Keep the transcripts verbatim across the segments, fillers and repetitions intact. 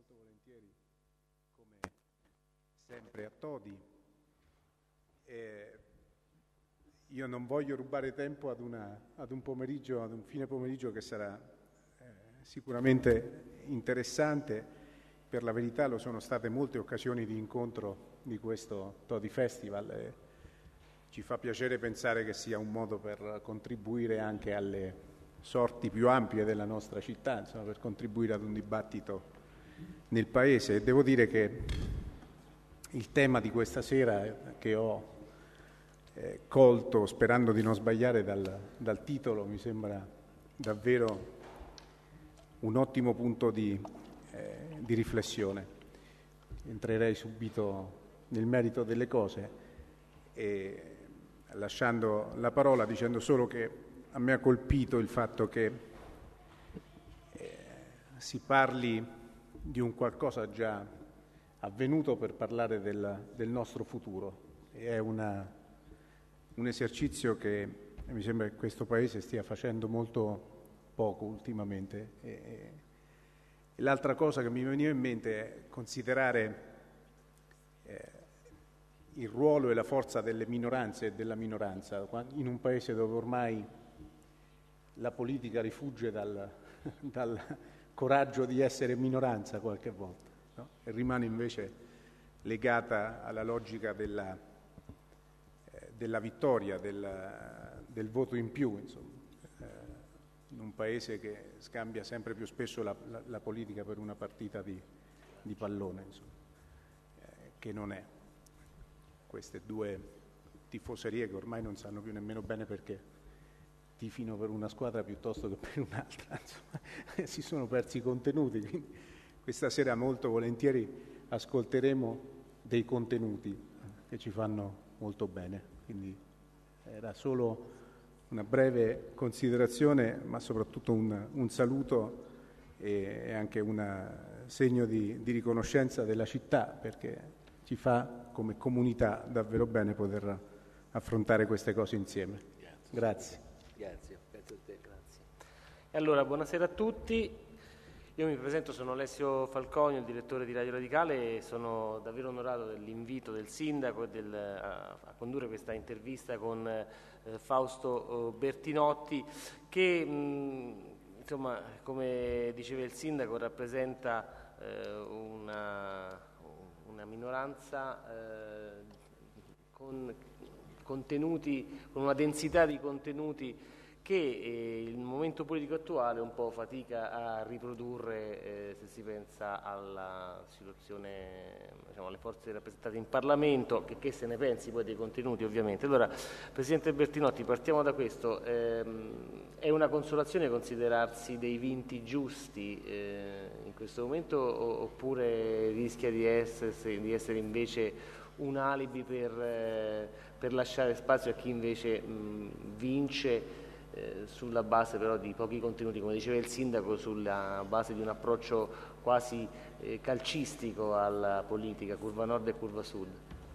molto volentieri, come sempre, a Todi. Eh, io non voglio rubare tempo ad, una, ad un pomeriggio, ad un fine pomeriggio che sarà eh, sicuramente interessante. Per la verità lo sono state molte occasioni di incontro di questo Todi Festival. Eh, ci fa piacere pensare che sia un modo per contribuire anche alle sorti più ampie della nostra città, insomma, per contribuire ad un dibattito nel Paese. E devo dire che il tema di questa sera, che ho eh, colto, sperando di non sbagliare dal, dal titolo, mi sembra davvero un ottimo punto di, eh, di riflessione. Entrerei subito nel merito delle cose, e lasciando la parola dicendo solo che a me ha colpito il fatto che eh, si parli di un qualcosa già avvenuto per parlare del, del nostro futuro. È una, un esercizio che mi sembra che questo Paese stia facendo molto poco ultimamente. E, e l'altra cosa che mi veniva in mente è considerare eh, il ruolo e la forza delle minoranze e della minoranza in un Paese dove ormai la politica rifugge dal, dal coraggio di essere minoranza qualche volta, no? E rimane invece legata alla logica della, eh, della vittoria, del, del voto in più, insomma. Eh, in un Paese che scambia sempre più spesso la, la, la politica per una partita di, di pallone, insomma, eh, che non è. Queste due tifoserie che ormai non sanno più nemmeno bene perché tifino per una squadra piuttosto che per un'altra, insomma, si sono persi i contenuti, quindi questa sera molto volentieri ascolteremo dei contenuti che ci fanno molto bene, quindi era solo una breve considerazione, ma soprattutto un, un saluto e, e anche un segno di, di riconoscenza della città, perché ci fa come comunità davvero bene poter affrontare queste cose insieme. Grazie. Grazie, grazie a te, grazie. E allora, buonasera a tutti. Io mi presento, sono Alessio Falconio, il direttore di Radio Radicale, e sono davvero onorato dell'invito del sindaco e del, a, a condurre questa intervista con eh, Fausto Bertinotti, che mh, insomma, come diceva il sindaco, rappresenta eh, una, una minoranza eh, con contenuti, con una densità di contenuti che eh, il momento politico attuale un po' fatica a riprodurre, eh, se si pensa alla situazione, diciamo, alle forze rappresentate in Parlamento, che, che se ne pensi poi dei contenuti ovviamente. Allora, Presidente Bertinotti, partiamo da questo. Ehm, è una consolazione considerarsi dei vinti giusti eh, in questo momento, oppure rischia di essere, di essere invece un alibi per, eh, per lasciare spazio a chi invece mh, vince eh, sulla base però di pochi contenuti, come diceva il sindaco, sulla base di un approccio quasi eh, calcistico alla politica, curva nord e curva sud?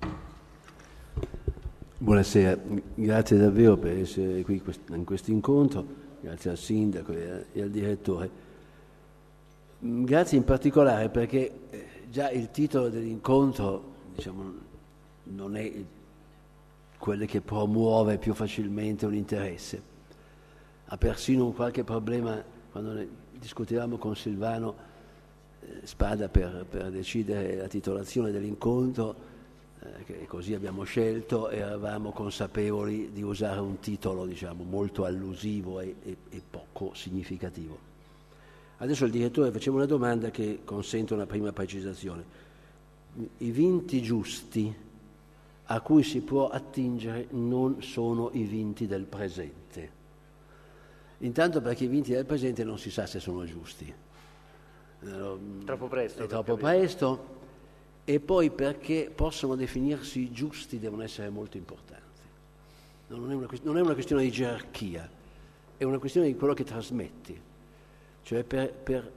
Buonasera, grazie davvero per essere qui in questo incontro, grazie al sindaco e al direttore. Grazie in particolare perché già il titolo dell'incontro, diciamo, non è quello che promuove più facilmente un interesse. Ha persino un qualche problema quando ne discutevamo con Silvano eh, Spada per, per decidere la titolazione dell'incontro, eh, che così abbiamo scelto, eravamo consapevoli di usare un titolo, diciamo, molto allusivo e, e, e poco significativo. Adesso il direttore faceva una domanda che consente una prima precisazione. I vinti giusti a cui si può attingere non sono i vinti del presente. Intanto perché i vinti del presente non si sa se sono giusti. Troppo presto. È troppo presto, e poi perché possono definirsi giusti devono essere molto importanti. Non è una, non è una questione di gerarchia, è una questione di quello che trasmetti. Cioè per, per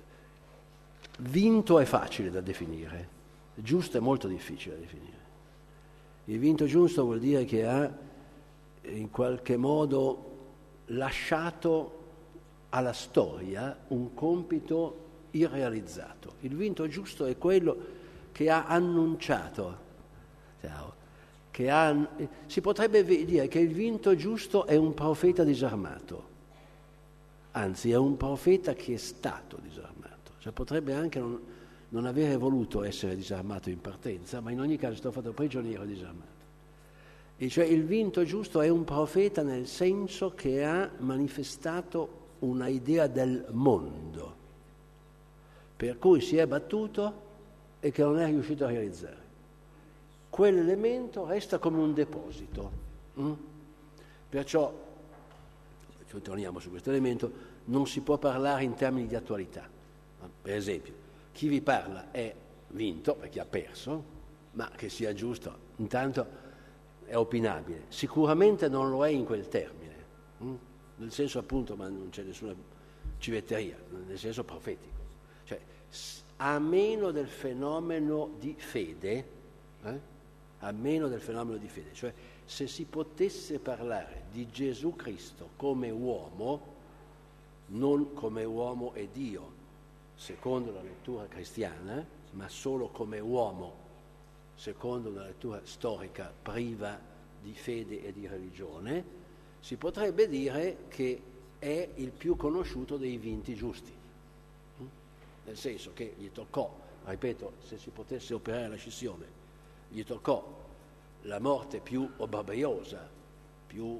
vinto è facile da definire, giusto è molto difficile da definire. Il vinto giusto vuol dire che ha in qualche modo lasciato alla storia un compito irrealizzato. Il vinto giusto è quello che ha annunciato, che ha, si potrebbe dire che il vinto giusto è un profeta disarmato, anzi è un profeta che è stato disarmato, cioè potrebbe anche non, non avere voluto essere disarmato in partenza, ma in ogni caso è stato fatto prigioniero e disarmato. E cioè il vinto giusto è un profeta nel senso che ha manifestato una idea del mondo, per cui si è battuto e che non è riuscito a realizzare. Quell'elemento resta come un deposito. Mm? Perciò, torniamo su questo elemento, non si può parlare in termini di attualità. Per esempio, chi vi parla è vinto perché ha perso, ma che sia giusto, intanto è opinabile. Sicuramente non lo è in quel termine, mm? Nel senso appunto, ma non c'è nessuna civetteria, nel senso profetico. Cioè, a meno del fenomeno di fede, eh? a meno del fenomeno di fede, cioè se si potesse parlare di Gesù Cristo come uomo, non come uomo e Dio, secondo la lettura cristiana, ma solo come uomo, secondo una lettura storica priva di fede e di religione, si potrebbe dire che è il più conosciuto dei vinti giusti, nel senso che gli toccò, ripeto, se si potesse operare la scissione, gli toccò la morte più obbrobriosa, più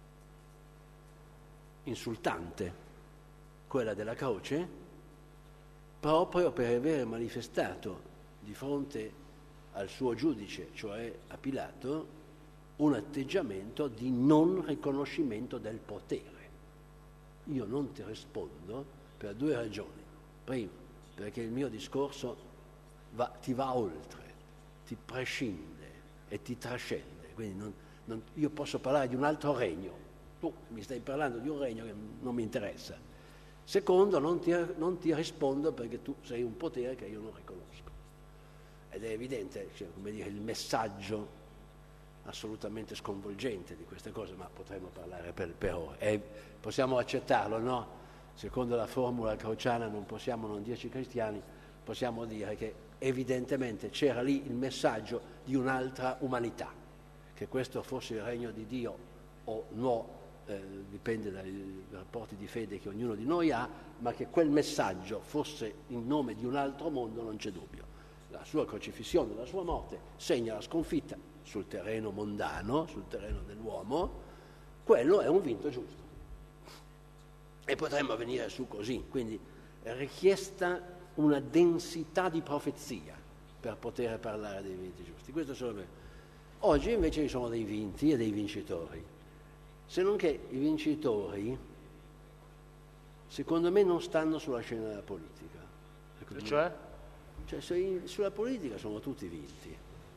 insultante, quella della croce, proprio per aver manifestato di fronte al suo giudice, cioè a Pilato, un atteggiamento di non riconoscimento del potere. Io non ti rispondo per due ragioni. Primo, perché il mio discorso va, ti va oltre, ti prescinde e ti trascende, quindi non, non, io posso parlare di un altro regno, tu mi stai parlando di un regno che non mi interessa. Secondo, non ti, non ti rispondo perché tu sei un potere che io non riconosco. Ed è evidente, cioè, come dire, il messaggio assolutamente sconvolgente di queste cose, ma potremmo parlare per, per ore. E possiamo accettarlo, no? Secondo la formula crociana non possiamo non dirci cristiani, possiamo dire che evidentemente c'era lì il messaggio di un'altra umanità, che questo fosse il regno di Dio o no, eh, dipende dai rapporti di fede che ognuno di noi ha, ma che quel messaggio fosse in nome di un altro mondo non c'è dubbio. La sua crocifissione, la sua morte segna la sconfitta sul terreno mondano, sul terreno dell'uomo, quello è un vinto giusto. E potremmo venire su così, quindi è richiesta una densità di profezia per poter parlare dei vinti giusti. Questo solo. Oggi invece ci sono dei vinti e dei vincitori, se non che i vincitori secondo me non stanno sulla scena della politica. E cioè? Cioè se in, sulla politica sono tutti vinti.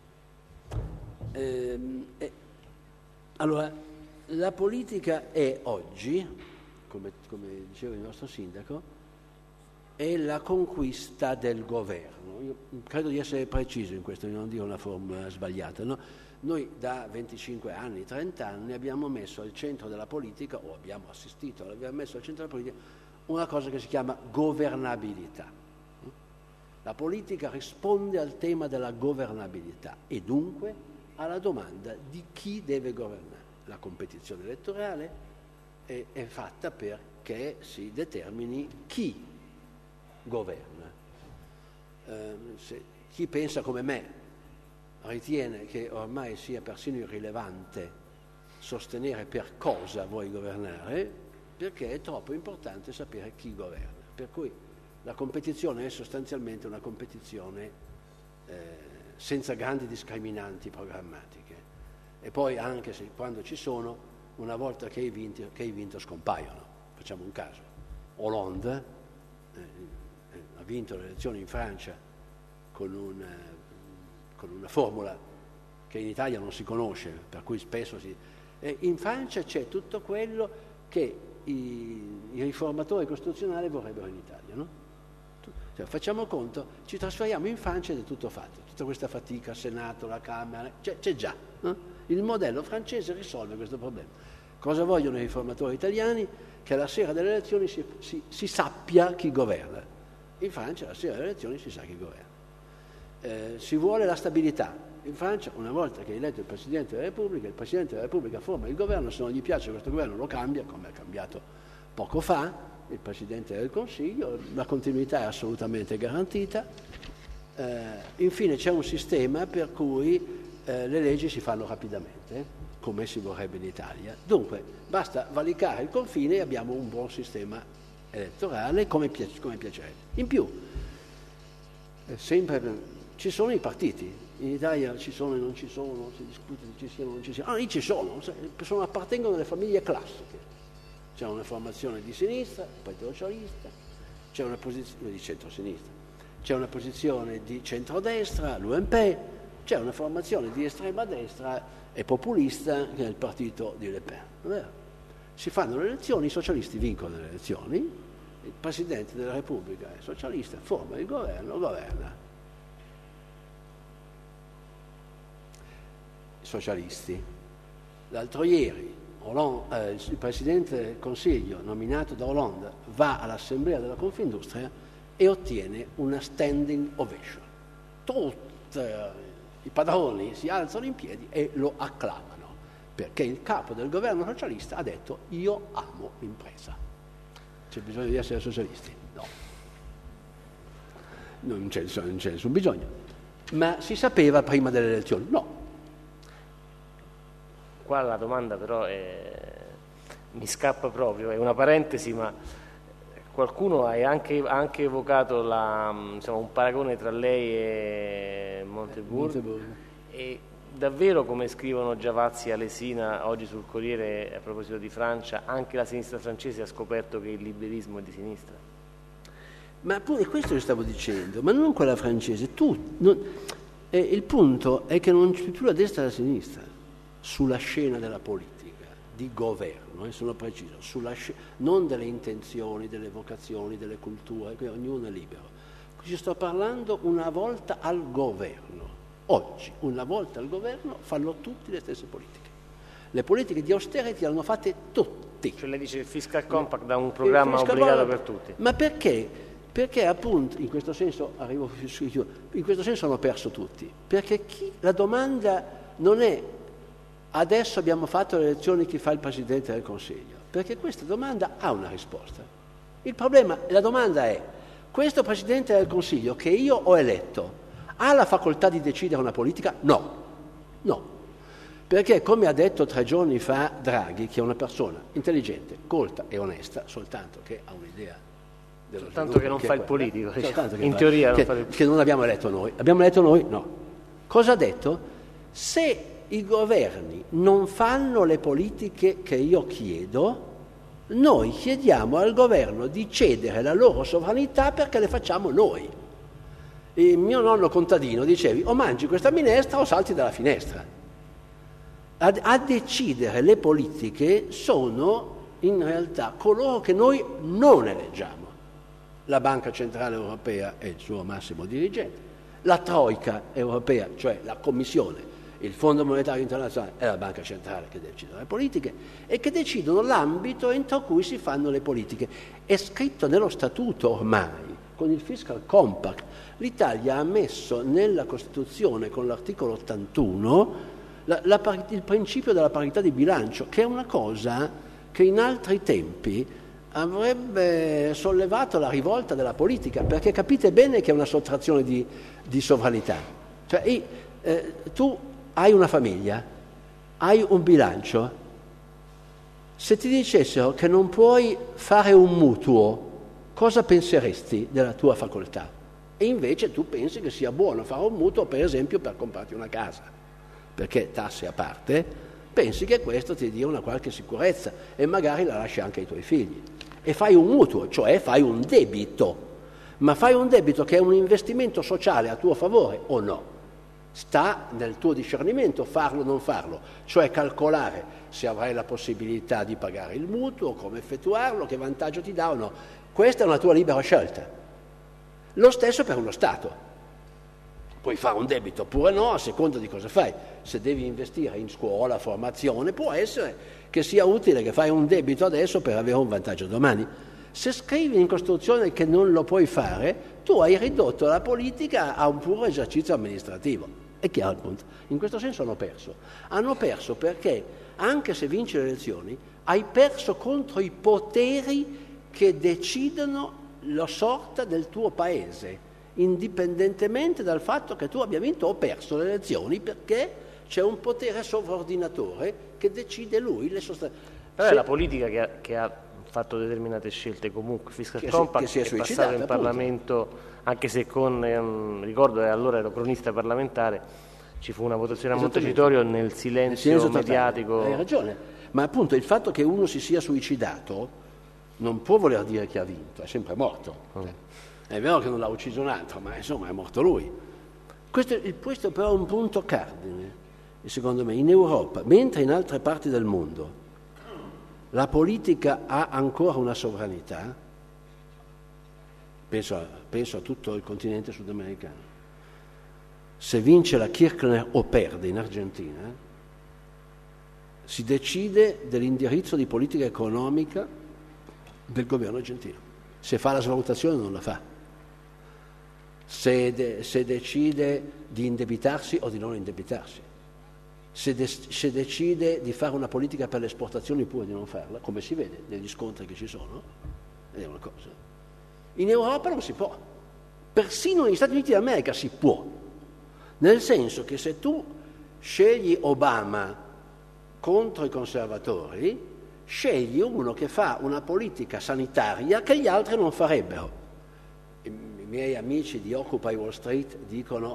Ehm, eh, allora, la politica è oggi, come, come diceva il nostro sindaco, è la conquista del governo. Io credo di essere preciso in questo, di non dire una formula sbagliata, no? Noi da venticinque anni, trenta anni abbiamo messo al centro della politica, o abbiamo assistito, abbiamo messo al centro della politica una cosa che si chiama governabilità. La politica risponde al tema della governabilità e dunque alla domanda di chi deve governare. La competizione elettorale è, è fatta perché si determini chi governa. Eh, se chi pensa come me ritiene che ormai sia persino irrilevante sostenere per cosa vuoi governare, perché è troppo importante sapere chi governa. Per cui la competizione è sostanzialmente una competizione eh, senza grandi discriminanti programmatiche. E poi anche se quando ci sono, una volta che hai vinto, che hai vinto scompaiono. Facciamo un caso. Hollande eh, ha vinto le elezioni in Francia con, un, con una formula che in Italia non si conosce, per cui spesso si... E in Francia c'è tutto quello che i, i riformatori costituzionali vorrebbero in Italia, no? Cioè, facciamo conto, ci trasferiamo in Francia ed è tutto fatto, tutta questa fatica, Senato, la Camera, c'è, c'è già, no? Il modello francese risolve questo problema. Cosa vogliono i riformatori italiani? Che alla sera delle elezioni si, si, si sappia chi governa. In Francia la sera delle elezioni si sa chi governa. Eh, si vuole la stabilità. In Francia, una volta che è eletto il Presidente della Repubblica, il Presidente della Repubblica forma il governo, se non gli piace questo governo lo cambia, come ha cambiato poco fa il Presidente del Consiglio, la continuità è assolutamente garantita. Eh, infine c'è un sistema per cui eh, le leggi si fanno rapidamente, come si vorrebbe in Italia. Dunque, basta valicare il confine e abbiamo un buon sistema elettorale come, piace, come piacerebbe. In più, eh, sempre ci sono i partiti. In Italia ci sono e non ci sono, si discute se ci siano o non ci siano. Ah, lì ci sono, sono, appartengono alle famiglie classiche. C'è una formazione di sinistra, il Partito Socialista, c'è una posizione di centro-sinistra, c'è una posizione di centrodestra, l'U M P, c'è una formazione di estrema destra e populista che è il partito di Le Pen. Si fanno le elezioni, i socialisti vincono le elezioni, il Presidente della Repubblica è socialista, forma il governo, governa. Socialisti. L'altro ieri Hollande, eh, il Presidente del Consiglio nominato da Hollande va all'Assemblea della Confindustria e ottiene una standing ovation. Tutti eh, i padroni si alzano in piedi e lo acclamano, perché il capo del governo socialista ha detto: io amo l'impresa. C'è bisogno di essere socialisti? No. Non c'è, non c'è nessun bisogno. Ma si sapeva prima delle elezioni? No. Qua la domanda però è... mi scappa proprio, è una parentesi, ma qualcuno ha anche, anche evocato la, insomma, un paragone tra lei e Montebourg, Montebourg. E davvero, come scrivono Giavazzi e Alesina oggi sul Corriere a proposito di Francia, anche la sinistra francese ha scoperto che il liberismo è di sinistra? Ma pure questo che stavo dicendo, ma non quella francese, tu, non, eh, il punto è che non c'è più la destra e la sinistra sulla scena della politica, di governo, eh, sono preciso, sulla sc- non delle intenzioni, delle vocazioni, delle culture, che ognuno è libero. Ci sto parlando una volta al governo. Oggi, una volta al governo, fanno tutti le stesse politiche. Le politiche di austerity hanno fatte tutti. Cioè lei dice il fiscal compact da un programma obbligato per tutti. Ma perché? Perché appunto, in questo senso, arrivo, in questo senso hanno perso tutti. Perché chi, la domanda non è adesso abbiamo fatto le elezioni, chi fa il Presidente del Consiglio, perché questa domanda ha una risposta. Il problema, la domanda è: questo Presidente del Consiglio che io ho eletto ha la facoltà di decidere una politica? No, no, perché come ha detto tre giorni fa Draghi, che è una persona intelligente, colta e onesta, soltanto che ha un'idea dello soltanto che non che fa il quella, politico, diciamo, in fa, teoria che, non fa il... che non abbiamo eletto noi. Abbiamo eletto noi? No. Cosa ha detto? Se i governi non fanno le politiche che io chiedo, noi chiediamo al governo di cedere la loro sovranità perché le facciamo noi. Il mio nonno contadino dicevi: o mangi questa minestra o salti dalla finestra. A, a decidere le politiche sono in realtà coloro che noi non eleggiamo. La Banca Centrale Europea è il suo massimo dirigente, la Troika Europea, cioè la Commissione, il Fondo Monetario Internazionale è la Banca Centrale che decide le politiche e che decidono l'ambito entro cui si fanno le politiche. È scritto nello Statuto ormai, con il Fiscal Compact. L'Italia ha messo nella Costituzione, con l'articolo ottantuno, la, la, il principio della parità di bilancio, che è una cosa che in altri tempi avrebbe sollevato la rivolta della politica, perché capite bene che è una sottrazione di, di sovranità. Cioè, eh, tu hai una famiglia, hai un bilancio, se ti dicessero che non puoi fare un mutuo, cosa penseresti della tua facoltà? E invece tu pensi che sia buono fare un mutuo, per esempio, per comprarti una casa, perché tasse a parte, pensi che questo ti dia una qualche sicurezza e magari la lasci anche ai tuoi figli. E fai un mutuo, cioè fai un debito, ma fai un debito che è un investimento sociale a tuo favore o no? Sta nel tuo discernimento farlo o non farlo, cioè calcolare se avrai la possibilità di pagare il mutuo, come effettuarlo, che vantaggio ti dà o no. Questa è una tua libera scelta. Lo stesso per uno Stato. Puoi fare un debito oppure no, a seconda di cosa fai. Se devi investire in scuola, formazione, può essere che sia utile che fai un debito adesso per avere un vantaggio domani. Se scrivi in Costituzione che non lo puoi fare, tu hai ridotto la politica a un puro esercizio amministrativo. È chiaro il punto. In questo senso hanno perso. Hanno perso perché, anche se vinci le elezioni, hai perso contro i poteri che decidono la sorta del tuo paese, indipendentemente dal fatto che tu abbia vinto o perso le elezioni, perché c'è un potere sovraordinatore che decide lui le sostanze. Però è la politica che ha, che ha fatto determinate scelte comunque. Fiscal Compact si, è, è passato in Parlamento, anche se con, ehm, ricordo che allora ero cronista parlamentare, ci fu una votazione a Montecitorio nel silenzio, nel silenzio mediatico. Hai ragione, ma appunto il fatto che uno si sia suicidato non può voler dire che ha vinto, è sempre morto. Mm. È vero che non l'ha ucciso un altro, ma insomma è morto lui. Questo, questo però è un punto cardine, secondo me, in Europa, mentre in altre parti del mondo la politica ha ancora una sovranità, penso a, penso a tutto il continente sudamericano. Se vince la Kirchner o perde in Argentina, si decide dell'indirizzo di politica economica del governo argentino. Se fa la svalutazione non la fa. Se, de, se decide di indebitarsi o di non indebitarsi. Se, de, se decide di fare una politica per le esportazioni oppure di non farla, come si vede negli scontri che ci sono, è una cosa. In Europa non si può. Persino negli Stati Uniti d'America si può. Nel senso che se tu scegli Obama contro i conservatori, scegli uno che fa una politica sanitaria che gli altri non farebbero. I miei amici di Occupy Wall Street dicono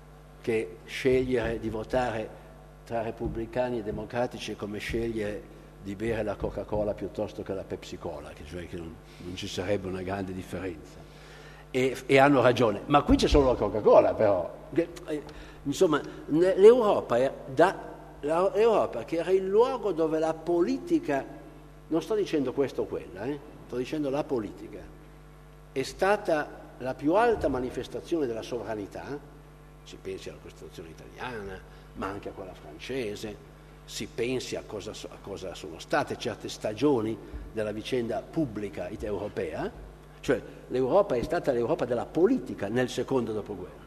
che scegliere di votare tra repubblicani e democratici è come scegliere di bere la Coca-Cola piuttosto che la Pepsi-Cola, cioè che non, non ci sarebbe una grande differenza. E, e hanno ragione, ma qui c'è solo la Coca-Cola però. Insomma, l'Europa, è da, l'Europa che era il luogo dove la politica, non sto dicendo questo o quella, eh, sto dicendo la politica, è stata la più alta manifestazione della sovranità, si pensi alla Costituzione italiana, ma anche a quella francese, si pensi a cosa, a cosa sono state certe stagioni della vicenda pubblica europea, cioè l'Europa è stata l'Europa della politica nel secondo dopoguerra,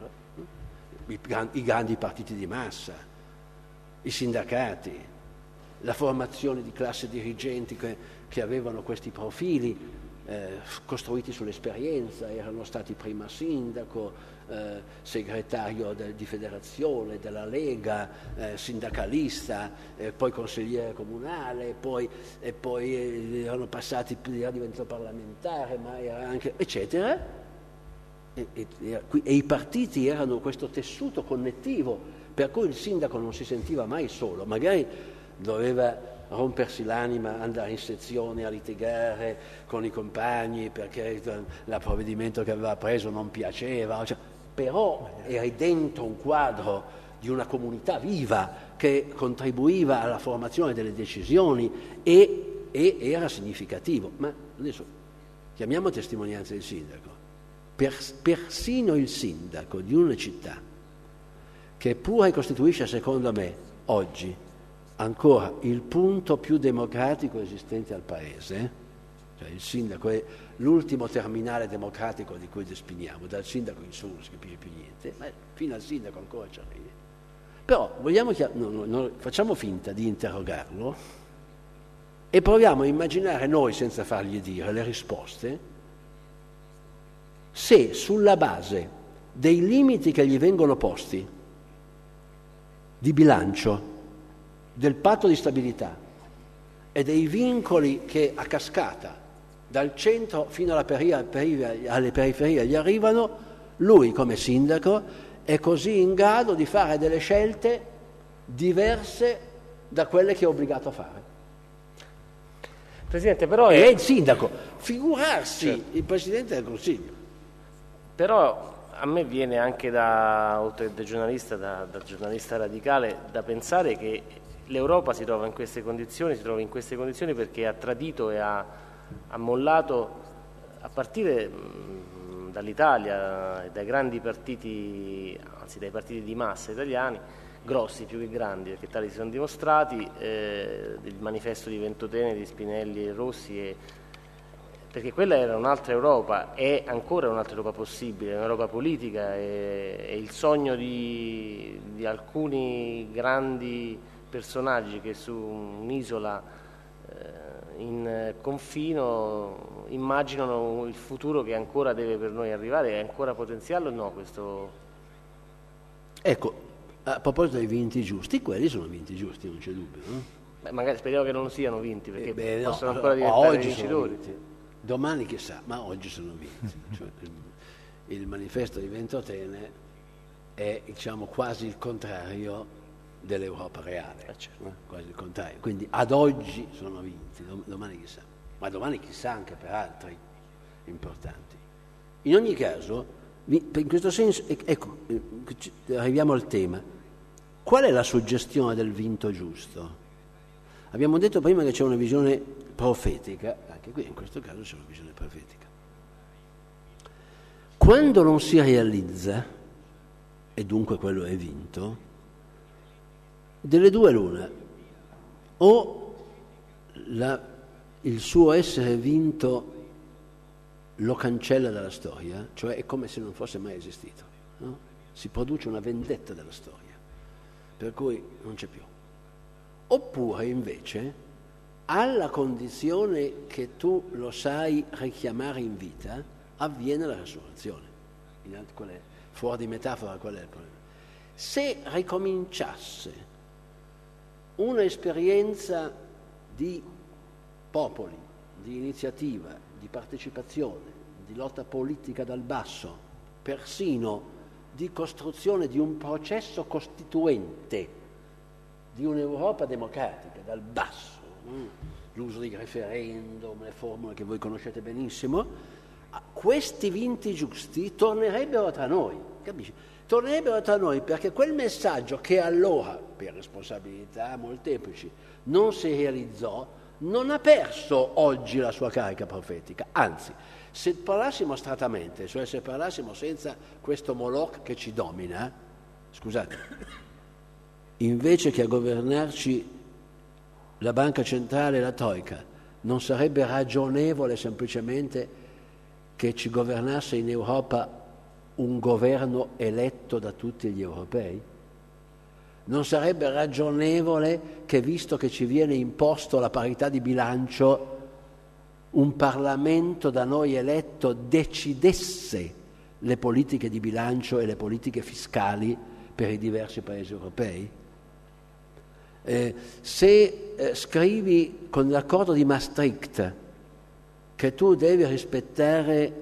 I, i grandi partiti di massa, i sindacati, la formazione di classi dirigenti che, che avevano questi profili eh, costruiti sull'esperienza, erano stati prima sindaco, eh, segretario de, di federazione, della Lega, eh, sindacalista, eh, poi consigliere comunale, poi, e poi eh, erano passati, era diventato parlamentare, ma era anche, eccetera. E, e, e i partiti erano questo tessuto connettivo per cui il sindaco non si sentiva mai solo, magari doveva rompersi l'anima, andare in sezione a litigare con i compagni perché il provvedimento che aveva preso non piaceva, cioè, però eri dentro un quadro di una comunità viva che contribuiva alla formazione delle decisioni e, e era significativo. Ma adesso chiamiamo testimonianza del sindaco. Persino il sindaco di una città, che pure costituisce, secondo me, oggi ancora il punto più democratico esistente al paese, cioè il sindaco è l'ultimo terminale democratico di cui despiniamo, dal sindaco in su non si capisce più niente, ma fino al sindaco ancora ci arrivi. Però vogliamo chiam- no, no, no, facciamo finta di interrogarlo e proviamo a immaginare noi, senza fargli dire le risposte, se sulla base dei limiti che gli vengono posti di bilancio, del patto di stabilità e dei vincoli che a cascata dal centro fino alla periferia, periferia, alle periferie gli arrivano, lui come sindaco è così in grado di fare delle scelte diverse da quelle che è obbligato a fare. Presidente, però è, è il sindaco, figurarsi certo. Il Presidente del Consiglio. Però a me viene anche da, oltre che da giornalista, da, da giornalista radicale, da pensare che l'Europa si trova in queste condizioni, si trova in queste condizioni perché ha tradito e ha, ha mollato, a partire mh, dall'Italia e dai grandi partiti, anzi dai partiti di massa italiani, grossi più che grandi, perché tali si sono dimostrati, eh, il manifesto di Ventotene, di Spinelli e Rossi, e perché quella era un'altra Europa, è ancora un'altra Europa possibile, un'Europa politica, è, è il sogno di, di alcuni grandi personaggi che su un'isola eh, in confino immaginano il futuro che ancora deve per noi arrivare. È ancora potenziale o no questo? Ecco, a proposito dei vinti giusti, quelli sono vinti giusti, non c'è dubbio, no? Beh, magari speriamo che non siano vinti, perché eh beh, possono no, ancora diventare oggi vincitori. Sono vinti. Domani chissà, ma oggi sono vinti. Cioè, il, il manifesto di Ventotene è, diciamo, quasi il contrario dell'Europa reale, eh certo. no? Quasi il contrario. Quindi ad oggi sono vinti, domani chissà, ma domani chissà anche per altri importanti. In ogni caso, in questo senso, ecco, arriviamo al tema. Qual è la suggestione del vinto giusto? Abbiamo detto prima che c'è una visione profetica, anche qui in questo caso c'è una visione profetica. Quando non si realizza, e dunque quello è vinto, delle due l'una, o la, il suo essere vinto lo cancella dalla storia, cioè è come se non fosse mai esistito, no? Si produce una vendetta della storia, per cui non c'è più. Oppure invece, alla condizione che tu lo sai richiamare in vita, avviene la resurrezione. In altro, qual è? Fuori di metafora, qual è il problema? Se ricominciasse un'esperienza di popoli, di iniziativa, di partecipazione, di lotta politica dal basso, persino di costruzione di un processo costituente di un'Europa democratica dal basso, no? L'uso dei referendum, le formule che voi conoscete benissimo, questi vinti giusti tornerebbero tra noi, capisci? Tornerebbero tra noi perché quel messaggio che allora, per responsabilità molteplici, non si realizzò, non ha perso oggi la sua carica profetica. Anzi, se parlassimo astrattamente, cioè se parlassimo senza questo Moloch che ci domina, scusate, invece che a governarci la banca centrale e la troika, non sarebbe ragionevole semplicemente che ci governasse in Europa un governo eletto da tutti gli europei? Non sarebbe ragionevole che, visto che ci viene imposto la parità di bilancio, un Parlamento da noi eletto decidesse le politiche di bilancio e le politiche fiscali per i diversi paesi europei? Eh, se eh, scrivi con l'accordo di Maastricht che tu devi rispettare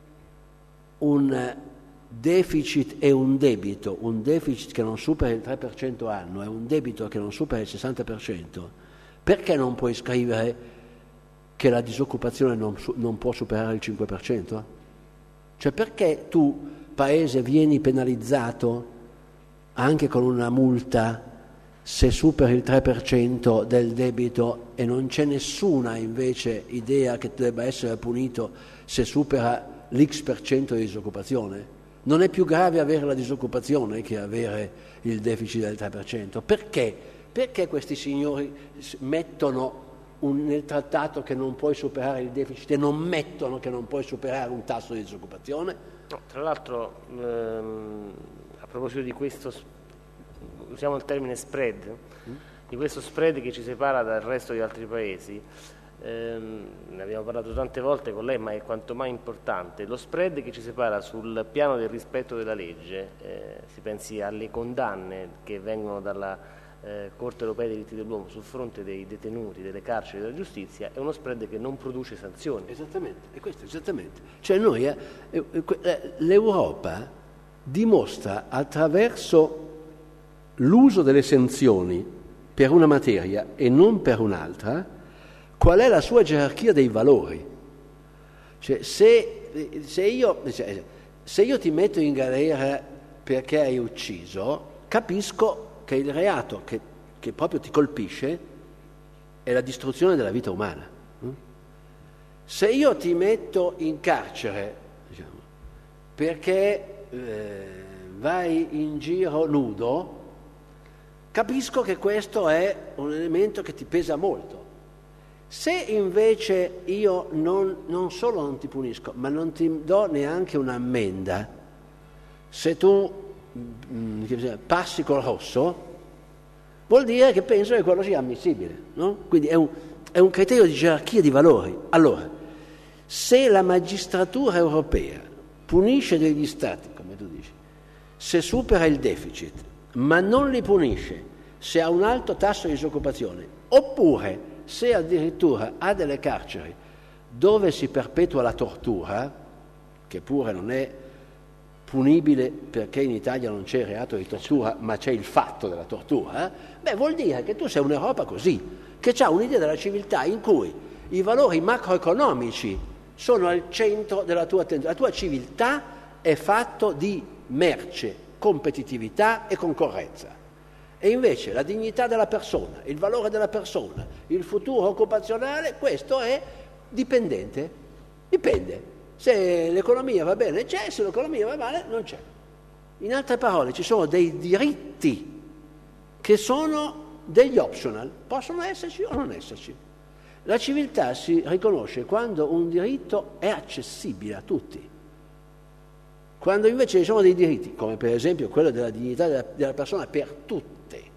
un deficit e un debito, un deficit che non supera il tre per cento annuo e un debito che non supera il sessanta per cento, perché non puoi scrivere che la disoccupazione non, non può superare il cinque per cento? Cioè, perché tu, paese, vieni penalizzato anche con una multa se superi il tre per cento del debito e non c'è nessuna invece idea che tu debba essere punito se supera l'X per cento di disoccupazione? Non è più grave avere la disoccupazione che avere il deficit del tre per cento. Perché? Perché questi signori mettono un, nel trattato che non puoi superare il deficit e non mettono che non puoi superare un tasso di disoccupazione? No, tra l'altro, ehm, a proposito di questo, usiamo il termine spread, mm? di questo spread che ci separa dal resto di altri paesi. Ehm, ne abbiamo parlato tante volte con lei, ma è quanto mai importante. Lo spread che ci separa sul piano del rispetto della legge, eh, si pensi alle condanne che vengono dalla eh, Corte Europea dei Diritti dell'Uomo sul fronte dei detenuti, delle carceri, della giustizia, è uno spread che non produce sanzioni. Esattamente, è questo esattamente. Cioè noi, eh, eh, l'Europa dimostra attraverso l'uso delle sanzioni per una materia e non per un'altra qual è la sua gerarchia dei valori. Cioè, se, se, io, se io ti metto in galera perché hai ucciso, capisco che il reato che, che proprio ti colpisce è la distruzione della vita umana. Se io ti metto in carcere, diciamo, perché eh, vai in giro nudo, capisco che questo è un elemento che ti pesa molto. Se invece io non, non solo non ti punisco, ma non ti do neanche un'ammenda, se tu mh, passi col rosso, vuol dire che penso che quello sia ammissibile, no? Quindi è un, è un criterio di gerarchia di valori. Allora, se la magistratura europea punisce degli Stati, come tu dici, se supera il deficit, ma non li punisce se ha un alto tasso di disoccupazione, oppure se addirittura ha delle carceri dove si perpetua la tortura, che pure non è punibile perché in Italia non c'è il reato di tortura, ma c'è il fatto della tortura, beh, vuol dire che tu sei un'Europa così, che ha un'idea della civiltà in cui i valori macroeconomici sono al centro della tua attenzione. La tua civiltà è fatto di merce, competitività e concorrenza. E invece la dignità della persona, il valore della persona, il futuro occupazionale, questo è dipendente. Dipende. Se l'economia va bene c'è, se l'economia va male non c'è. In altre parole, ci sono dei diritti che sono degli optional, possono esserci o non esserci. La civiltà si riconosce quando un diritto è accessibile a tutti. Quando invece ci sono dei diritti, come per esempio quello della dignità della, della persona per tutte,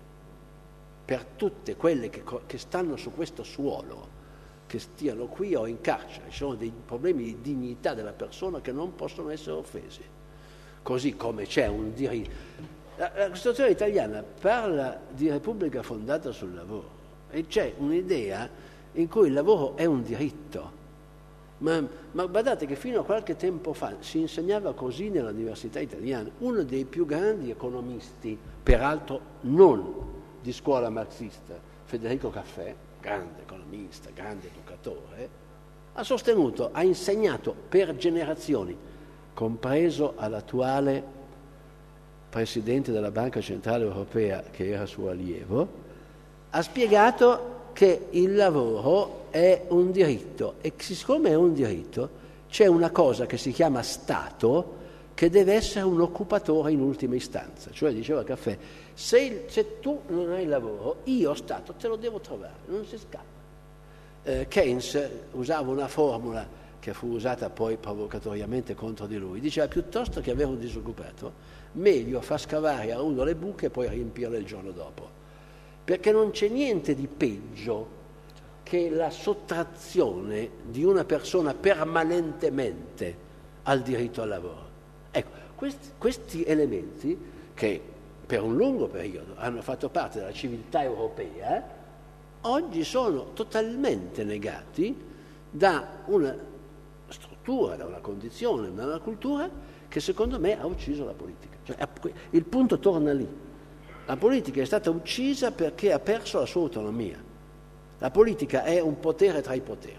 per tutte quelle che, che stanno su questo suolo, che stiano qui o in carcere, ci sono dei problemi di dignità della persona che non possono essere offesi. Così come c'è un diritto. La, la Costituzione italiana parla di Repubblica fondata sul lavoro e c'è un'idea in cui il lavoro è un diritto. Ma, ma guardate che fino a qualche tempo fa si insegnava così nell'università italiana. Uno dei più grandi economisti, peraltro non di scuola marxista, Federico Caffè, grande economista, grande educatore, ha sostenuto, ha insegnato per generazioni, compreso all'attuale presidente della Banca Centrale Europea, che era suo allievo, ha spiegato che il lavoro è un diritto e siccome è un diritto c'è una cosa che si chiama Stato che deve essere un occupatore in ultima istanza. Cioè, diceva Caffè, se, se tu non hai lavoro, io Stato te lo devo trovare, non si scappa. Eh, Keynes usava una formula che fu usata poi provocatoriamente contro di lui, diceva piuttosto che avere un disoccupato meglio far scavare a uno le buche e poi riempirle il giorno dopo, perché non c'è niente di peggio che la sottrazione di una persona permanentemente al diritto al lavoro. Ecco, questi, questi elementi che per un lungo periodo hanno fatto parte della civiltà europea, oggi sono totalmente negati da una struttura, da una condizione, da una cultura che secondo me ha ucciso la politica. Cioè, il punto torna lì. La politica è stata uccisa perché ha perso la sua autonomia. La politica è un potere tra i poteri.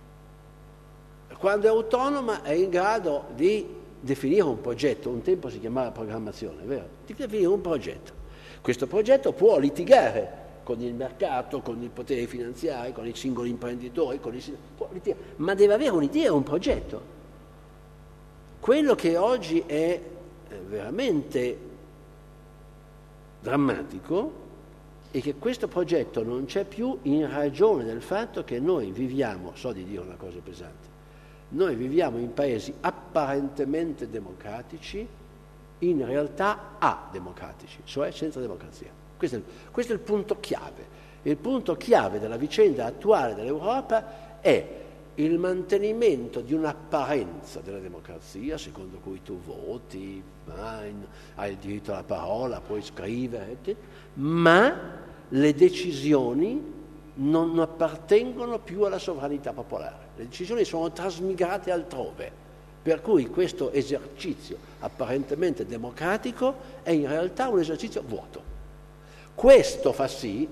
Quando è autonoma è in grado di definire un progetto, un tempo si chiamava programmazione, vero? Di definire un progetto. Questo progetto può litigare con il mercato, con i poteri finanziari, con i singoli imprenditori, con i singoli, può litigare, ma deve avere un'idea, un progetto. Quello che oggi è veramente drammatico è che questo progetto non c'è più in ragione del fatto che noi viviamo, so di dire una cosa pesante, noi viviamo in paesi apparentemente democratici, in realtà ademocratici, cioè senza democrazia. Questo è, il, questo è il punto chiave. Il punto chiave della vicenda attuale dell'Europa è il mantenimento di un'apparenza della democrazia, secondo cui tu voti, hai il diritto alla parola, puoi scrivere, ma le decisioni non appartengono più alla sovranità popolare. Le decisioni sono trasmigrate altrove, per cui questo esercizio apparentemente democratico è in realtà un esercizio vuoto. Questo fa sì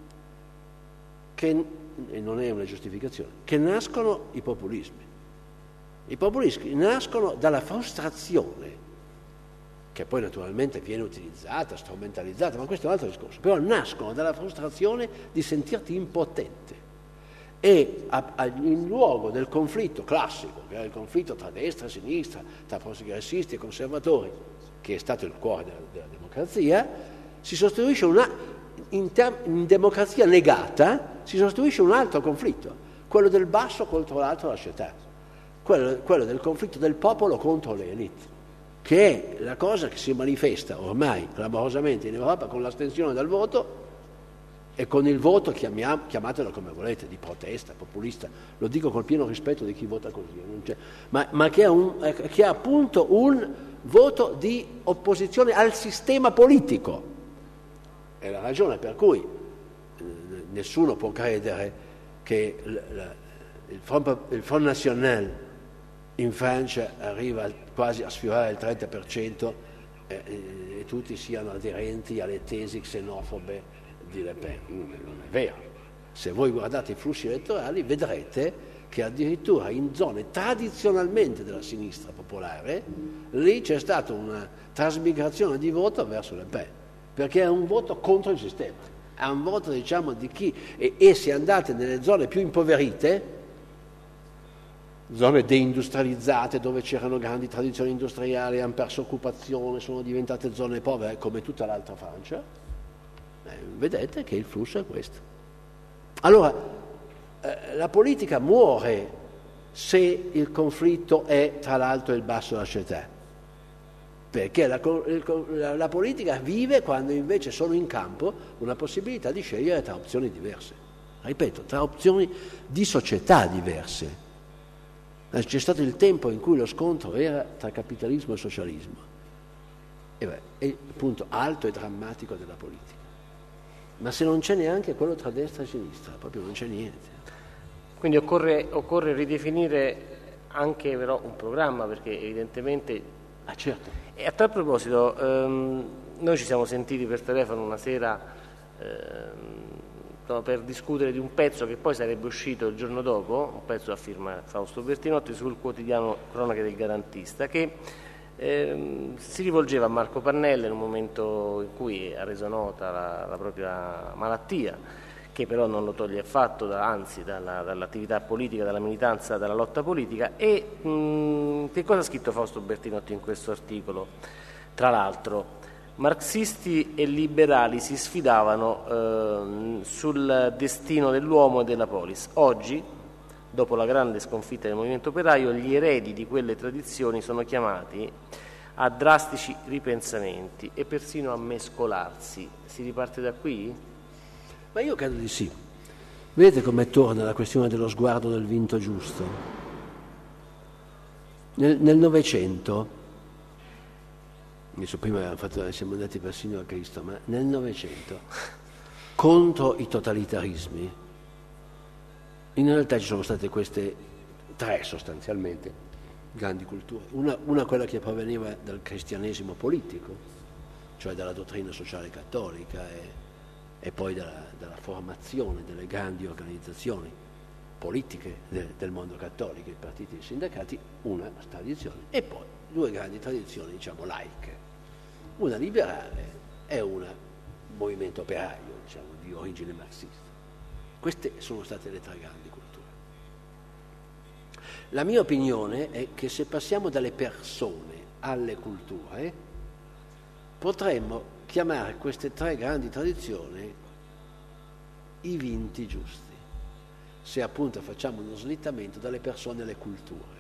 che, e non è una giustificazione, che nascono i populismi. I populismi nascono dalla frustrazione, che poi naturalmente viene utilizzata, strumentalizzata, ma questo è un altro discorso, però nascono dalla frustrazione di sentirti impotente. E a, a, in luogo del conflitto classico, che era il conflitto tra destra e sinistra, tra progressisti e conservatori, che è stato il cuore della, della democrazia, si sostituisce una, in, ter, in democrazia negata, si sostituisce un altro conflitto, quello del basso contro l'alto lasciatato, quello, quello del conflitto del popolo contro le elite, che è la cosa che si manifesta ormai clamorosamente in Europa con l'astensione dal voto e con il voto, chiamiam, chiamatelo come volete, di protesta, populista, lo dico col pieno rispetto di chi vota così, non c'è, ma, ma che, è un, che è appunto un voto di opposizione al sistema politico. È la ragione per cui eh, nessuno può credere che l, l, il, Front, il Front National in Francia arriva quasi a sfiorare il trenta per cento eh, e tutti siano aderenti alle tesi xenofobe di Le Pen. Non è vero. Se voi guardate i flussi elettorali vedrete che addirittura in zone tradizionalmente della sinistra popolare lì c'è stata una trasmigrazione di voto verso Le Pen, perché è un voto contro il sistema, è un voto, diciamo, di chi e, e se andate nelle zone più impoverite, zone deindustrializzate dove c'erano grandi tradizioni industriali, hanno perso occupazione, sono diventate zone povere come tutta l'altra Francia, eh, vedete che il flusso è questo. Allora, eh, la politica muore se il conflitto è tra l'alto e il basso della società, perché la, la, la politica vive quando invece sono in campo una possibilità di scegliere tra opzioni diverse, ripeto, tra opzioni di società diverse. C'è stato il tempo in cui lo scontro era tra capitalismo e socialismo, e beh, è il punto alto e drammatico della politica. Ma se non c'è neanche quello tra destra e sinistra, proprio non c'è niente. Quindi occorre, occorre ridefinire anche però un programma, perché evidentemente... Ah, certo. E a tal proposito, ehm, noi ci siamo sentiti per telefono una sera ehm, per discutere di un pezzo che poi sarebbe uscito il giorno dopo, un pezzo a firma Fausto Bertinotti sul quotidiano Cronache del Garantista, che ehm, si rivolgeva a Marco Pannella in un momento in cui ha reso nota la, la propria malattia, che però non lo toglie affatto, da, anzi dalla, dall'attività politica, dalla militanza, dalla lotta politica. E mh, che cosa ha scritto Fausto Bertinotti in questo articolo? Tra l'altro, marxisti e liberali si sfidavano eh, sul destino dell'uomo e della polis. Oggi, dopo la grande sconfitta del movimento operaio, gli eredi di quelle tradizioni sono chiamati a drastici ripensamenti e persino a mescolarsi. Si riparte da qui? Ma io credo di sì. Vedete come torna la questione dello sguardo del vinto giusto? Nel Novecento, adesso prima fatto, siamo andati persino a Cristo, ma nel Novecento, contro i totalitarismi, in realtà ci sono state queste tre sostanzialmente grandi culture. Una, una quella che proveniva dal cristianesimo politico, cioè dalla dottrina sociale cattolica e e poi dalla, dalla formazione delle grandi organizzazioni politiche de, del mondo cattolico, i partiti e i sindacati, una tradizione, e poi due grandi tradizioni, diciamo, laiche, una liberale e una movimento operaio, diciamo, di origine marxista. Queste sono state le tre grandi culture. La mia opinione è che se passiamo dalle persone alle culture, potremmo chiamare queste tre grandi tradizioni i vinti giusti, se appunto facciamo uno slittamento dalle persone alle culture.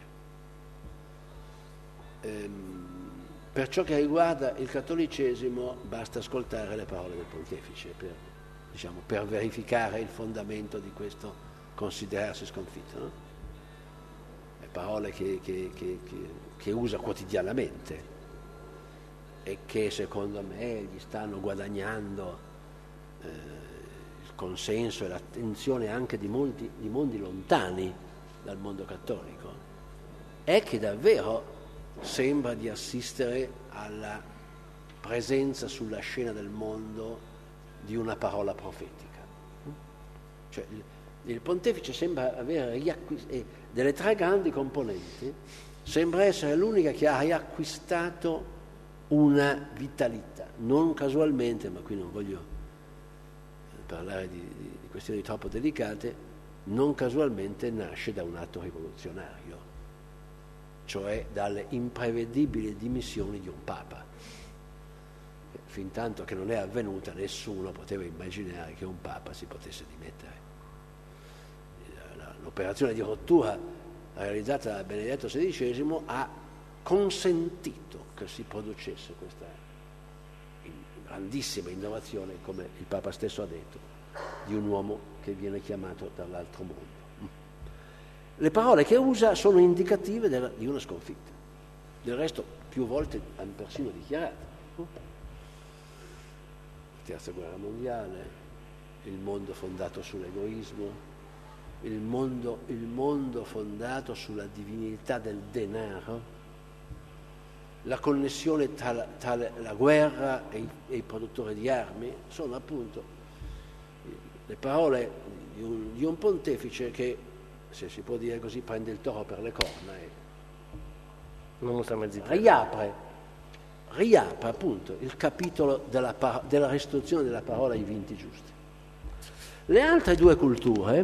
Ehm, per ciò che riguarda il cattolicesimo basta ascoltare le parole del pontefice per, diciamo, per verificare il fondamento di questo considerarsi sconfitto, no? Le parole che, che, che, che, che usa quotidianamente e che secondo me gli stanno guadagnando eh, il consenso e l'attenzione anche di molti, di mondi lontani dal mondo cattolico, è che davvero sembra di assistere alla presenza sulla scena del mondo di una parola profetica. Cioè, il, il pontefice sembra avere riacquistato, eh, delle tre grandi componenti, sembra essere l'unica che ha riacquistato una vitalità, non casualmente, ma qui non voglio parlare di, di, di questioni troppo delicate, non casualmente nasce da un atto rivoluzionario, cioè dalle imprevedibili dimissioni di un Papa. Fin tanto che non è avvenuta, nessuno poteva immaginare che un Papa si potesse dimettere. l'operazione di rottura realizzata da Benedetto sedicesimo ha consentito che si producesse questa grandissima innovazione, come il Papa stesso ha detto, di un uomo che viene chiamato dall'altro mondo. Le parole che usa sono indicative della, di una sconfitta. Del resto più volte hanno persino dichiarato. Terza guerra mondiale, il mondo fondato sull'egoismo, il mondo, il mondo fondato sulla divinità del denaro, la connessione tra, tra la guerra e, i, e i produttori di armi, sono appunto le parole di un, di un pontefice che, se si può dire così, prende il toro per le corna e non usa mezzi riapre, riapre appunto il capitolo della, della restituzione della parola ai vinti giusti. Le altre due culture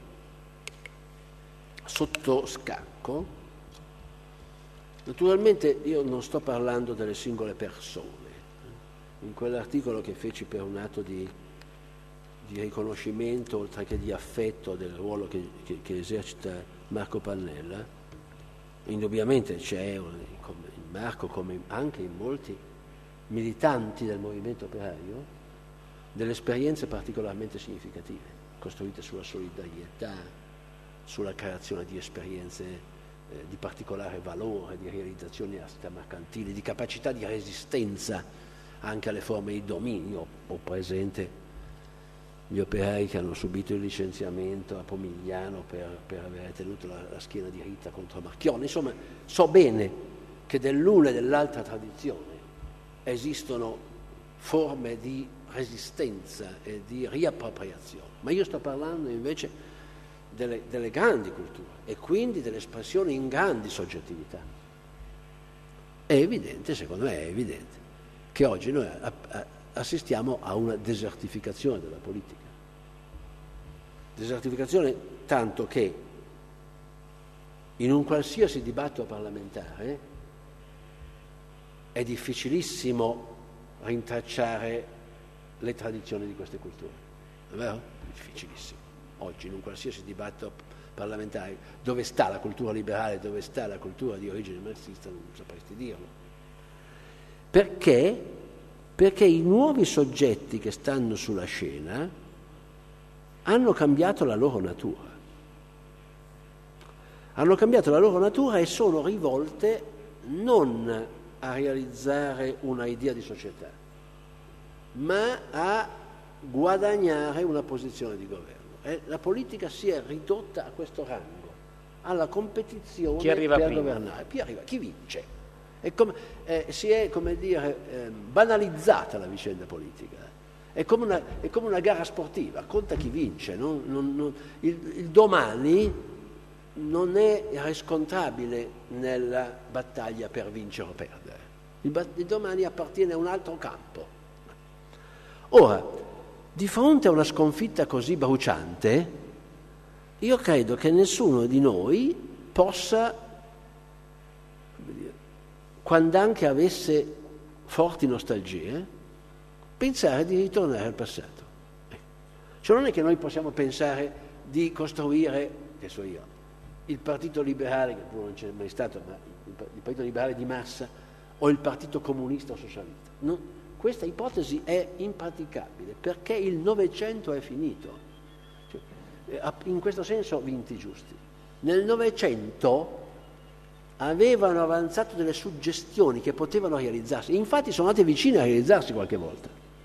sotto scacco, naturalmente io non sto parlando delle singole persone. In quell'articolo che feci per un atto di, di riconoscimento, oltre che di affetto del ruolo che, che, che esercita Marco Pannella, indubbiamente c'è in Marco, come anche in molti militanti del movimento operaio, delle esperienze particolarmente significative, costruite sulla solidarietà, sulla creazione di esperienze eh, di particolare valore, di realizzazioni mercantili, di capacità di resistenza anche alle forme di dominio. Ho presente gli operai che hanno subito il licenziamento a Pomigliano per, per aver tenuto la, la schiena diritta contro Marchione. Insomma, so bene che dell'una e dell'altra tradizione esistono forme di resistenza e di riappropriazione, ma io sto parlando invece delle, delle grandi culture e quindi dell'espressione in grandi soggettività. È evidente, secondo me è evidente, che oggi noi a, a, assistiamo a una desertificazione della politica. Desertificazione tanto che in un qualsiasi dibattito parlamentare è difficilissimo rintracciare le tradizioni di queste culture, è vero? È difficilissimo. Oggi in un qualsiasi dibattito parlamentare dove sta la cultura liberale, dove sta la cultura di origine marxista, non sapresti dirlo. Perché? Perché i nuovi soggetti che stanno sulla scena hanno cambiato la loro natura. Hanno cambiato la loro natura e sono rivolte non a realizzare una idea di società, ma a guadagnare una posizione di governo. E la politica si è ridotta a questo rango, alla competizione chi arriva per prima. governare. Chi arriva? Chi vince? È come, eh, si è, come dire, eh, banalizzata la vicenda politica. È come una, è come una gara sportiva, conta chi vince. Non, non, non, il, il domani non è riscontrabile nella battaglia per vincere o perdere. Il, il domani appartiene a un altro campo. Ora, di fronte a una sconfitta così bruciante, io credo che nessuno di noi possa, come dire, quando anche avesse forti nostalgie, pensare di ritornare al passato. Cioè non è che noi possiamo pensare di costruire, che so io, il Partito Liberale, che pure non c'è mai stato, ma il Partito Liberale di massa, o il Partito Comunista o Socialista. No, questa ipotesi è impraticabile, perché il Novecento è finito. Cioè, in questo senso vinti giusti. Nel Novecento avevano avanzato delle suggestioni che potevano realizzarsi, infatti sono andate vicine a realizzarsi qualche volta.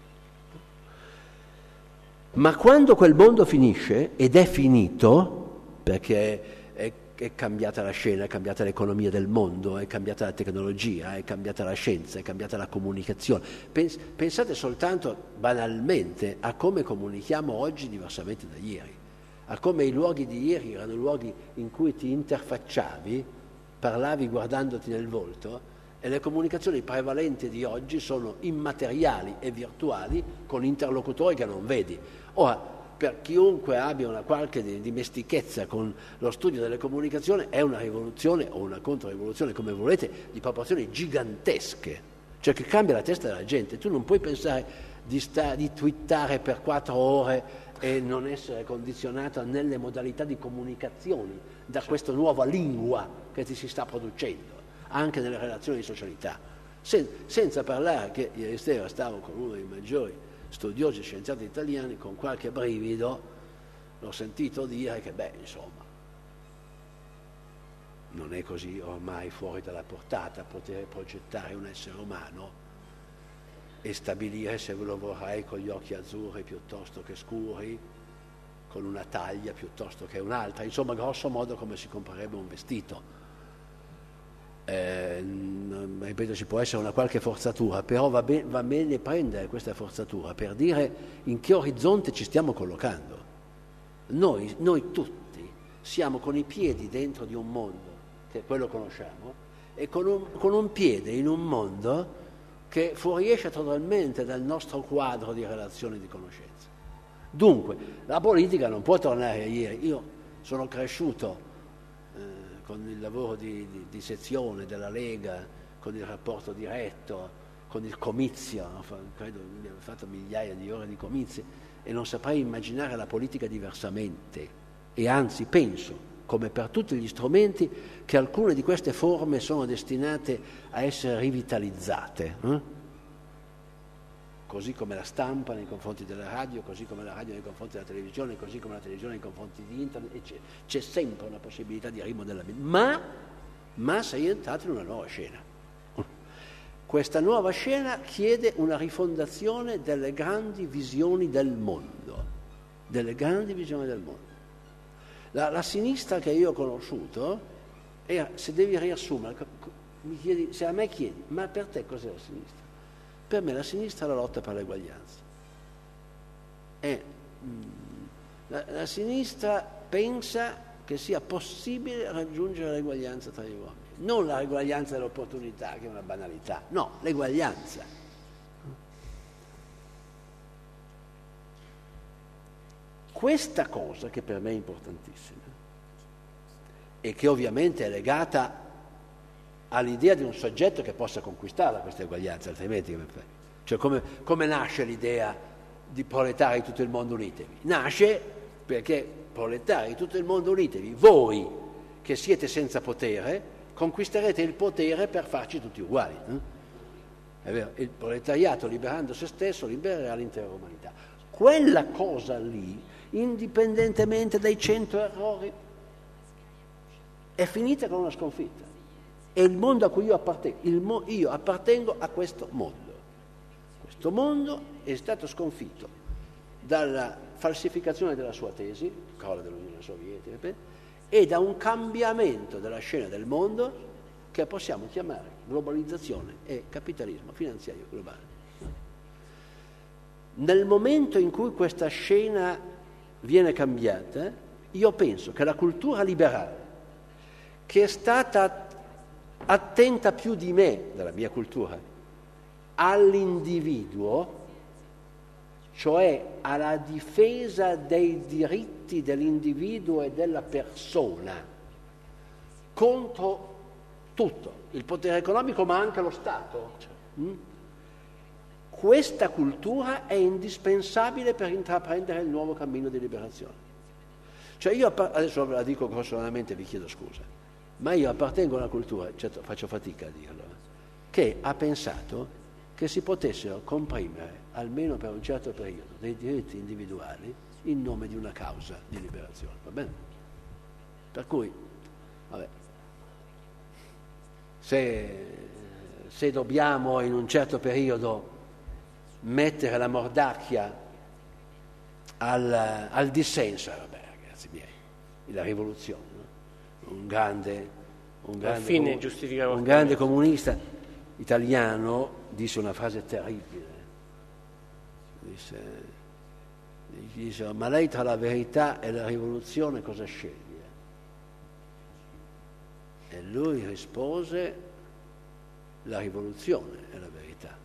Ma quando quel mondo finisce, ed è finito, perché è, è cambiata la scena, è cambiata l'economia del mondo, è cambiata la tecnologia, è cambiata la scienza, è cambiata la comunicazione. Pens- pensate soltanto banalmente a come comunichiamo oggi diversamente da ieri, a come i luoghi di ieri erano luoghi in cui ti interfacciavi, parlavi guardandoti nel volto, e le comunicazioni prevalenti di oggi sono immateriali e virtuali con interlocutori che non vedi. Ora, per chiunque abbia una qualche dimestichezza con lo studio delle comunicazioni, è una rivoluzione o una controrivoluzione, come volete, di proporzioni gigantesche, cioè che cambia la testa della gente. Tu non puoi pensare di, sta, di twittare per quattro ore e non essere condizionato nelle modalità di comunicazione da questa nuova lingua che ti si sta producendo, anche nelle relazioni di socialità. Sen, senza parlare che ieri sera stavo con uno dei maggiori studiosi scienziati italiani, con qualche brivido l'ho sentito dire che, beh, insomma, non è così ormai fuori dalla portata poter progettare un essere umano e stabilire se lo vorrei con gli occhi azzurri piuttosto che scuri, con una taglia piuttosto che un'altra, insomma, grosso modo come si comprerebbe un vestito. Eh, ripeto, ci può essere una qualche forzatura, però va, be- va bene prendere questa forzatura per dire in che orizzonte ci stiamo collocando. Noi, noi tutti siamo con i piedi dentro di un mondo, che è quello che conosciamo, e con un, con un piede in un mondo che fuoriesce totalmente dal nostro quadro di relazioni di conoscenza. Dunque, la politica non può tornare a ieri. Io sono cresciuto eh, con il lavoro di, di, di sezione della Lega, con il rapporto diretto, con il comizio, credo di aver fatto migliaia di ore di comizi, e non saprei immaginare la politica diversamente. E anzi, penso, come per tutti gli strumenti, che alcune di queste forme sono destinate a essere rivitalizzate, eh? Così come la stampa nei confronti della radio, così come la radio nei confronti della televisione, così come la televisione nei confronti di internet, eccetera. C'è sempre una possibilità di rimodellamento, ma, ma sei entrato in una nuova scena. Questa nuova scena chiede una rifondazione delle grandi visioni del mondo, delle grandi visioni del mondo. La, la sinistra che io ho conosciuto, era, se devi riassumere, mi chiedi, se a me chiedi, ma per te cos'è la sinistra? Per me la sinistra è la lotta per l'eguaglianza. È, mh, la, la sinistra pensa che sia possibile raggiungere l'eguaglianza tra gli uomini. Non la eguaglianza dell'opportunità, che è una banalità, no, l'eguaglianza. Questa cosa, che per me è importantissima, e che ovviamente è legata all'idea di un soggetto che possa conquistarla questa eguaglianza, altrimenti come fai? Cioè come, come nasce l'idea di proletari di tutto il mondo unitevi? Nasce perché proletari di tutto il mondo unitevi, voi che siete senza potere, conquisterete il potere per farci tutti uguali. Eh? È vero, il proletariato liberando se stesso libererà l'intera umanità. Quella cosa lì, indipendentemente dai cento errori, è finita con una sconfitta. È il mondo a cui io appartengo. Il mo- io appartengo a questo mondo. Questo mondo è stato sconfitto dalla falsificazione della sua tesi, crollo dell'Unione Sovietica, e da un cambiamento della scena del mondo che possiamo chiamare globalizzazione e capitalismo finanziario globale. Nel momento in cui questa scena viene cambiata, io penso che la cultura liberale, che è stata attenta più di me, dalla mia cultura, all'individuo, cioè alla difesa dei diritti dell'individuo e della persona contro tutto, il potere economico ma anche lo Stato. Mm? Questa cultura è indispensabile per intraprendere il nuovo cammino di liberazione. Cioè io, adesso la dico grossolanamente, vi chiedo scusa, ma io appartengo a una cultura, certo faccio fatica a dirlo, che ha pensato che si potessero comprimere, almeno per un certo periodo, dei diritti individuali in nome di una causa di liberazione, va bene? Per cui, vabbè, se, se dobbiamo in un certo periodo mettere la mordacchia al, al dissenso, eh, vabbè ragazzi miei, la rivoluzione, no? un grande, un grande, fine comun- un grande comunista italiano disse una frase terribile, disse, disse ma lei tra la verità e la rivoluzione cosa sceglie? E lui rispose la rivoluzione è la verità,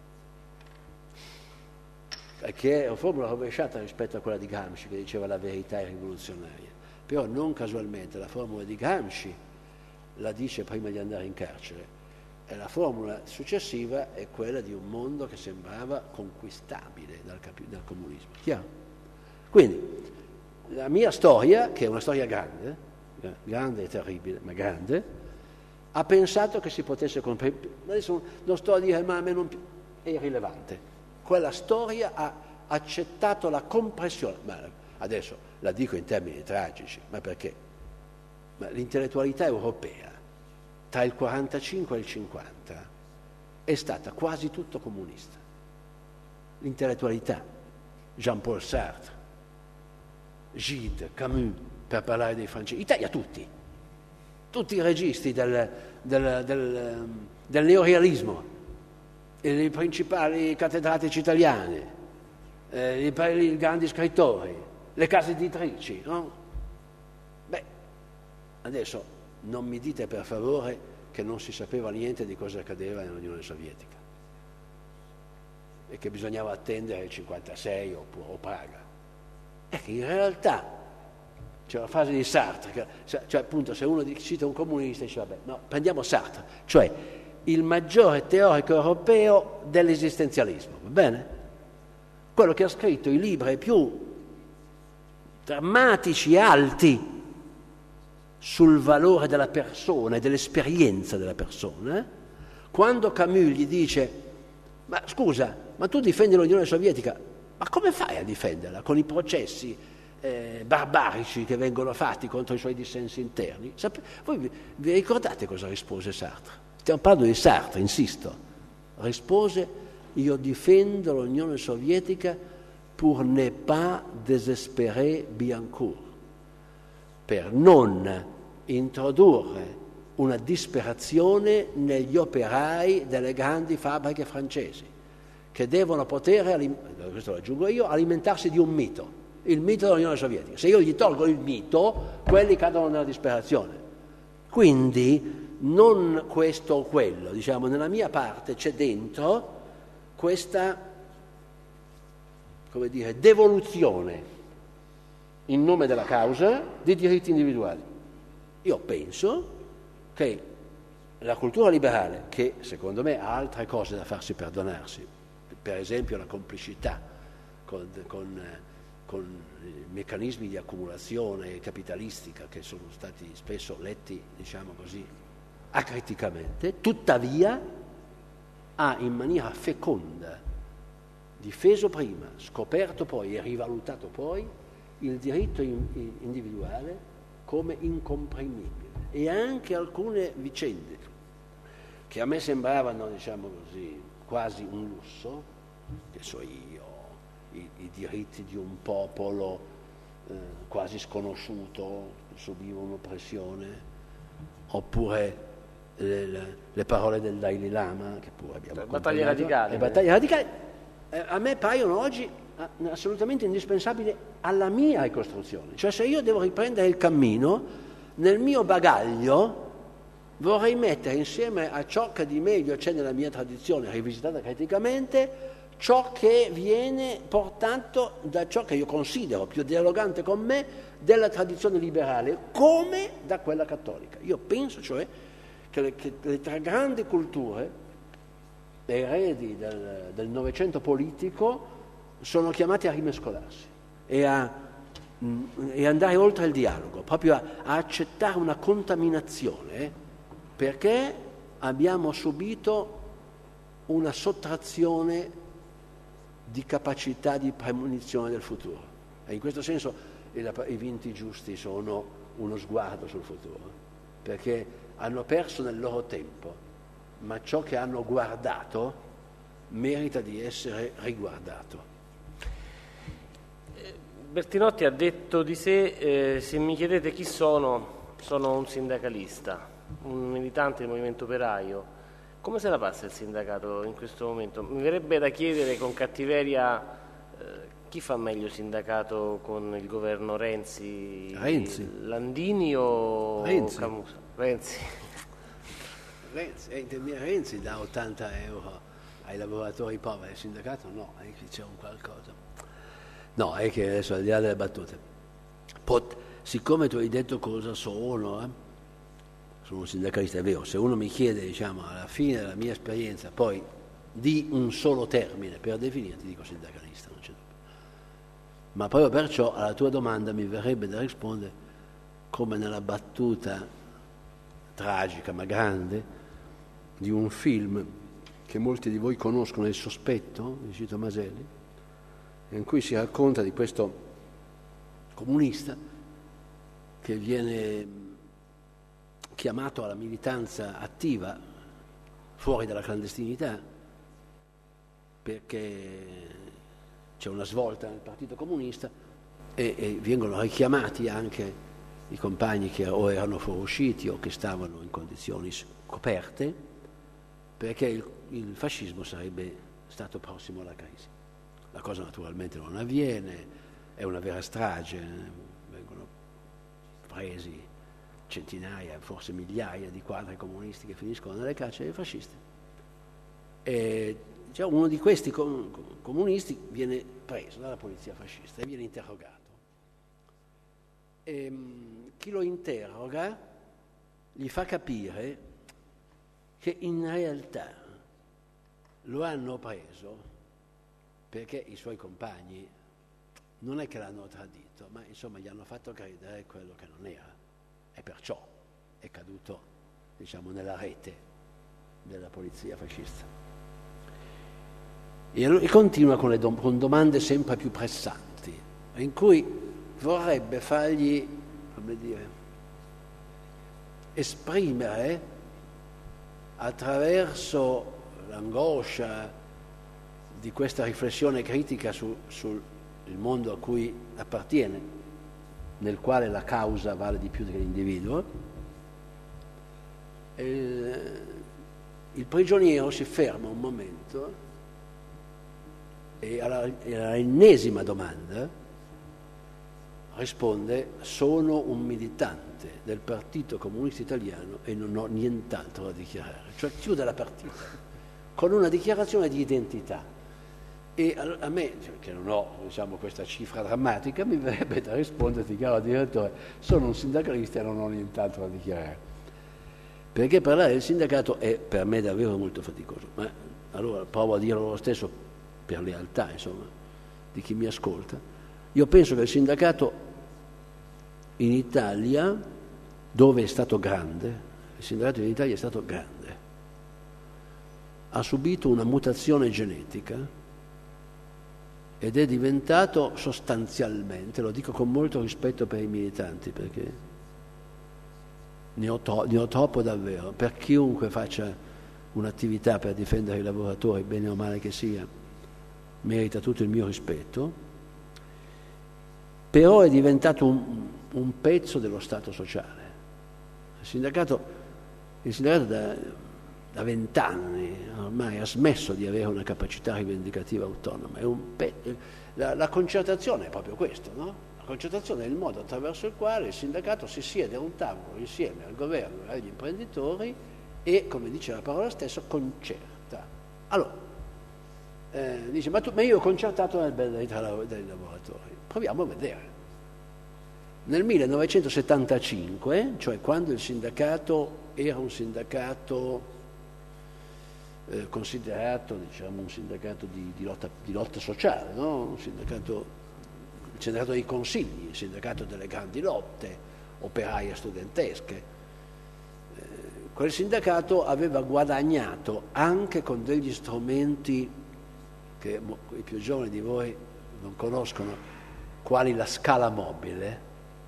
che è una formula rovesciata rispetto a quella di Gramsci che diceva la verità è rivoluzionaria, però non casualmente la formula di Gramsci la dice prima di andare in carcere. E la formula successiva è quella di un mondo che sembrava conquistabile dal, capi- dal comunismo. Chiaro? Quindi, la mia storia, che è una storia grande, grande e terribile, ma grande, ha pensato che si potesse comprendere. Adesso non sto a dire, ma a me non più. È irrilevante. Quella storia ha accettato la compressione. Ma adesso la dico in termini tragici, ma perché? Ma l'intellettualità europea tra il quarantacinque e il cinquanta è stata quasi tutto comunista. L'intellettualità, Jean-Paul Sartre, Gide, Camus, per parlare dei francesi, Italia tutti, tutti i registi del, del, del, del neorealismo, i principali cattedratici italiani, eh, i, i grandi scrittori, le case editrici, no? Beh, adesso non mi dite per favore che non si sapeva niente di cosa accadeva nell'Unione Sovietica e che bisognava attendere il cinquantasei o, o Praga. È che in realtà c'è la frase di Sartre, che, cioè appunto se uno cita un comunista dice vabbè, no, prendiamo Sartre, cioè il maggiore teorico europeo dell'esistenzialismo, va bene? Quello che ha scritto i libri più drammatici e alti sul valore della persona e dell'esperienza della persona. Quando Camus gli dice ma scusa, ma tu difendi l'Unione Sovietica, ma come fai a difenderla con i processi eh, barbarici che vengono fatti contro i suoi dissensi interni? Sape- voi vi, vi ricordate cosa rispose Sartre? Stiamo parlando di Sartre, insisto. Rispose: io difendo l'Unione Sovietica pour ne pas désespérer Biancourt, per non introdurre una disperazione negli operai delle grandi fabbriche francesi, che devono poter, questo lo aggiungo io, alimentarsi di un mito, il mito dell'Unione Sovietica. Se io gli tolgo il mito, quelli cadono nella disperazione. Quindi non questo o quello, diciamo, nella mia parte c'è dentro questa, come dire, devoluzione in nome della causa di diritti individuali. Io penso che la cultura liberale, che secondo me ha altre cose da farsi perdonarsi, per esempio la complicità con, con, con i meccanismi di accumulazione capitalistica che sono stati spesso letti, diciamo così, acriticamente, tuttavia ha in maniera feconda difeso prima, scoperto poi e rivalutato poi il diritto individuale come incomprimibile, e anche alcune vicende che a me sembravano, diciamo così, quasi un lusso, che so io, i, i diritti di un popolo eh, quasi sconosciuto, subiva un'oppressione, oppure le, le, le parole del Dalai Lama, che pure abbiamo battaglie radicali, le battaglie radicali, eh, a me paiono oggi assolutamente indispensabile alla mia ricostruzione. Cioè, se io devo riprendere il cammino, nel mio bagaglio vorrei mettere insieme a ciò che di meglio c'è nella mia tradizione rivisitata criticamente ciò che viene portato da ciò che io considero più dialogante con me della tradizione liberale, come da quella cattolica. Io penso cioè che le, che le tre grandi culture eredi del, del Novecento politico sono chiamati a rimescolarsi e a mh, e andare oltre il dialogo, proprio a, a accettare una contaminazione, eh, perché abbiamo subito una sottrazione di capacità di premonizione del futuro. E in questo senso i, i vinti giusti sono uno sguardo sul futuro, perché hanno perso nel loro tempo, ma ciò che hanno guardato merita di essere riguardato. Bertinotti ha detto di sé, eh, se mi chiedete chi sono, sono un sindacalista, un militante del movimento operaio. Come se la passa il sindacato in questo momento? Mi verrebbe da chiedere con cattiveria eh, chi fa meglio sindacato con il governo Renzi? Renzi. Landini o Renzi. Camuso? Renzi. Renzi, eh, Renzi dà ottanta euro ai lavoratori poveri, il sindacato no, è che c'è un qualcosa. No, è che adesso al di là delle battute, Pot- siccome tu hai detto cosa sono, eh, sono un sindacalista, è vero, se uno mi chiede, diciamo, alla fine della mia esperienza, poi di un solo termine per definirti, dico sindacalista, non c'è dubbio. Ma proprio perciò alla tua domanda mi verrebbe da rispondere come nella battuta tragica ma grande di un film che molti di voi conoscono, Il sospetto, di Cito Maselli, in cui si racconta di questo comunista che viene chiamato alla militanza attiva fuori dalla clandestinità perché c'è una svolta nel Partito Comunista e, e vengono richiamati anche i compagni che o erano fuoriusciti o che stavano in condizioni coperte perché il, il fascismo sarebbe stato prossimo alla crisi. La cosa naturalmente non avviene, è una vera strage, vengono presi centinaia, forse migliaia di quadri comunisti che finiscono nelle carceri fasciste. E cioè, uno di questi com- comunisti viene preso dalla polizia fascista e viene interrogato. E, mh, chi lo interroga gli fa capire che in realtà lo hanno preso perché i suoi compagni non è che l'hanno tradito, ma insomma gli hanno fatto credere quello che non era. E perciò è caduto, diciamo, nella rete della polizia fascista. E, allora, e continua con, le dom- con domande sempre più pressanti, in cui vorrebbe fargli, come dire, esprimere attraverso l'angoscia di questa riflessione critica su, sul mondo a cui appartiene, nel quale la causa vale di più dell'individuo, eh, il prigioniero si ferma un momento e alla, alla ennesima domanda risponde: sono un militante del Partito Comunista Italiano e non ho nient'altro da dichiarare. Cioè chiude la partita con una dichiarazione di identità. E a me, che non ho, diciamo, questa cifra drammatica, mi verrebbe da risponderti, caro direttore, sono un sindacalista e non ho nient'altro da dichiarare. Perché parlare del sindacato è per me davvero molto faticoso. Ma allora provo a dirlo lo stesso per lealtà, insomma, di chi mi ascolta. Io penso che il sindacato in Italia, dove è stato grande, il sindacato in Italia è stato grande, ha subito una mutazione genetica ed è diventato sostanzialmente, lo dico con molto rispetto per i militanti, perché ne ho, to- ne ho troppo davvero, per chiunque faccia un'attività per difendere i lavoratori, bene o male che sia, merita tutto il mio rispetto, però è diventato un, un pezzo dello Stato sociale. Il sindacato, il sindacato da, da vent'anni ormai ha smesso di avere una capacità rivendicativa autonoma. È un pe- la, la concertazione è proprio questo, no? La concertazione è il modo attraverso il quale il sindacato si siede a un tavolo insieme al governo e agli imprenditori e, come dice la parola stessa, concerta. Allora, eh, dice, ma, tu, ma io ho concertato nel benedetto dei lavoratori. Proviamo a vedere. Nel millenovecentosettantacinque, cioè quando il sindacato era un sindacato eh, considerato, diciamo, un sindacato di, di, lotta, di lotta sociale, no? Un sindacato, il sindacato dei consigli, il sindacato delle grandi lotte operaie studentesche. Eh, quel sindacato aveva guadagnato anche con degli strumenti che i più giovani di voi non conoscono, quali la scala mobile,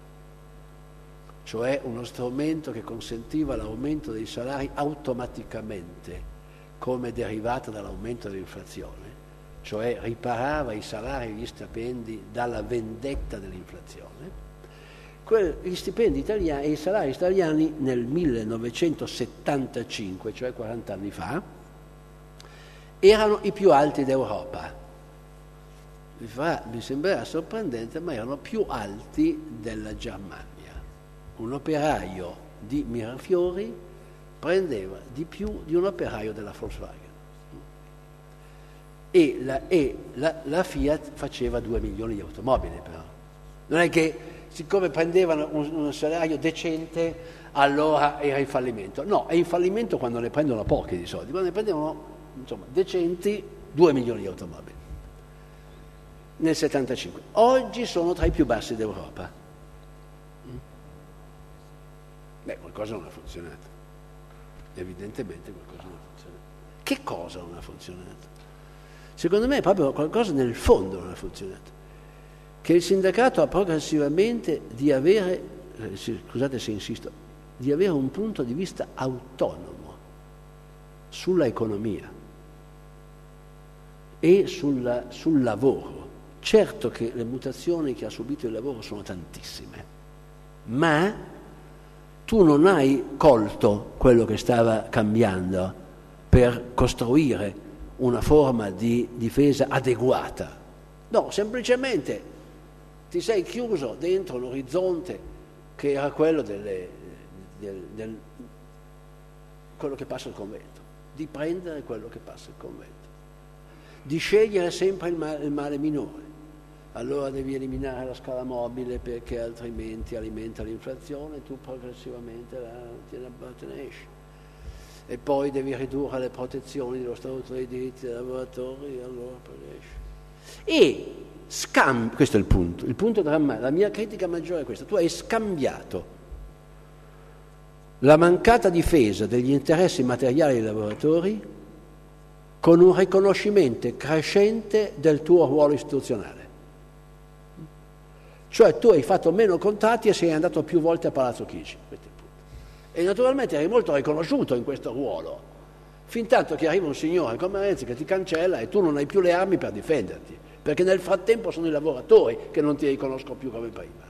cioè uno strumento che consentiva l'aumento dei salari automaticamente come derivata dall'aumento dell'inflazione, cioè riparava i salari e gli stipendi dalla vendetta dell'inflazione. Que- gli stipendi italiani e i salari italiani nel millenovecentosettantacinque, cioè quaranta anni fa, erano i più alti d'Europa. Mi, fa, mi sembrerà sorprendente, ma erano più alti della Germania. Un operaio di Mirafiori prendeva di più di un operaio della Volkswagen e la, e la, la Fiat faceva due milioni di automobili, però non è che siccome prendevano un, un salario decente allora era in fallimento. No, è in fallimento quando ne prendono pochi di soldi, quando ne prendevano insomma decenti, due milioni di automobili nel settantacinque. Oggi sono tra i più bassi d'Europa. Beh, qualcosa non ha funzionato, evidentemente qualcosa non ha funzionato. Che cosa non ha funzionato? Secondo me proprio qualcosa nel fondo non ha funzionato, che il sindacato ha progressivamente di avere, eh, scusate se insisto, di avere un punto di vista autonomo sulla economia e sul, sul lavoro. Certo che le mutazioni che ha subito il lavoro sono tantissime, ma tu non hai colto quello che stava cambiando per costruire una forma di difesa adeguata. No, semplicemente ti sei chiuso dentro l'orizzonte che era quello delle, del, del quello che passa il convento, di prendere quello che passa il convento, di scegliere sempre il male, il male minore. Allora devi eliminare la scala mobile perché altrimenti alimenta l'inflazione e tu progressivamente la, te, ne, te ne esci. E poi devi ridurre le protezioni dello Statuto dei diritti dei lavoratori e allora poi esci. E scambi, questo è il punto, il punto drammatico, la mia critica maggiore è questa: tu hai scambiato la mancata difesa degli interessi materiali dei lavoratori con un riconoscimento crescente del tuo ruolo istituzionale. Cioè tu hai fatto meno contatti e sei andato più volte a Palazzo Chigi, questo è il punto. E naturalmente eri molto riconosciuto in questo ruolo, fin tanto che arriva un signore come Renzi che ti cancella e tu non hai più le armi per difenderti, perché nel frattempo sono i lavoratori che non ti riconoscono più come prima.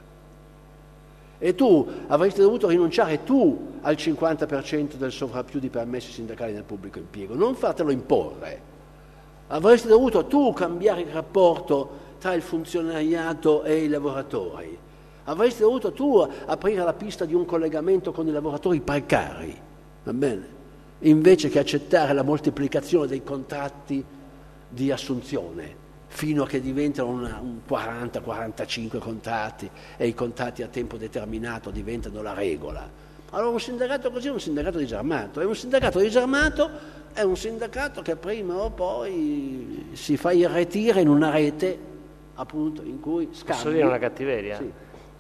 E tu avresti dovuto rinunciare tu al cinquanta per cento del sovrappiù di permessi sindacali nel pubblico impiego, non fartelo imporre. Avresti dovuto tu cambiare il rapporto tra il funzionariato e i lavoratori. Avresti dovuto tu aprire la pista di un collegamento con i lavoratori precari, va bene? Invece che accettare la moltiplicazione dei contratti di assunzione, fino a che diventano una, un quaranta quarantacinque contratti e i contratti a tempo determinato diventano la regola. Allora un sindacato così è un sindacato disarmato, e un sindacato disarmato è un sindacato che prima o poi si fa irretire in una rete appunto in cui scambi. Posso dire una cattiveria? Sì.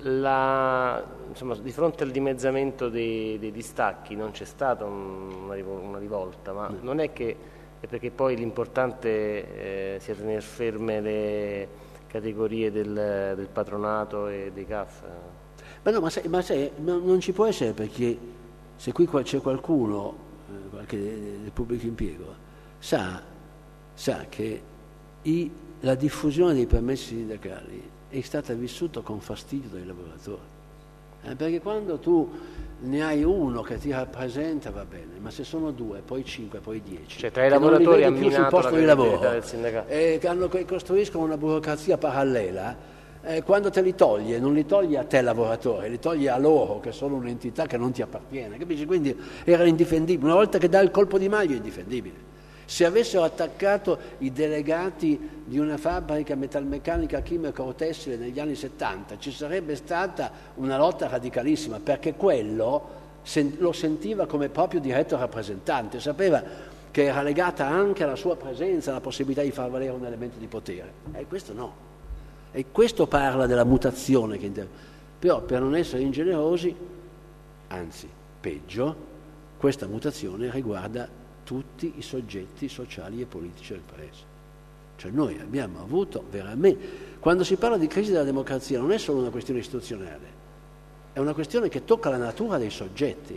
La, insomma, di fronte al dimezzamento dei, dei distacchi non c'è stata un, una, una rivolta, ma no. Non è che è perché poi l'importante eh, sia tenere ferme le categorie del, del patronato e dei C A F. Ma no, ma, sai, ma sai, non ci può essere, perché se qui c'è qualcuno, eh, qualche del pubblico impiego, sa, sa che i la diffusione dei permessi sindacali è stata vissuta con fastidio dai lavoratori, eh, perché quando tu ne hai uno che ti rappresenta va bene, ma se sono due, poi cinque, poi dieci, cioè tra i lavoratori hanno minato sul posto di lavoro del sindacato e che, hanno, che costruiscono una burocrazia parallela, eh, quando te li toglie non li toglie a te lavoratore, li toglie a loro che sono un'entità che non ti appartiene, capisci? Quindi era indifendibile, una volta che dà il colpo di maglio è indifendibile. Se avessero attaccato i delegati di una fabbrica metalmeccanica chimica o tessile negli anni settanta ci sarebbe stata una lotta radicalissima, perché quello sen- lo sentiva come proprio diretto rappresentante, sapeva che era legata anche alla sua presenza, alla possibilità di far valere un elemento di potere. E questo no. E questo parla della mutazione che inter... Però per non essere ingenerosi, anzi peggio, questa mutazione riguarda tutti i soggetti sociali e politici del Paese. Cioè noi abbiamo avuto veramente, quando si parla di crisi della democrazia non è solo una questione istituzionale, è una questione che tocca la natura dei soggetti.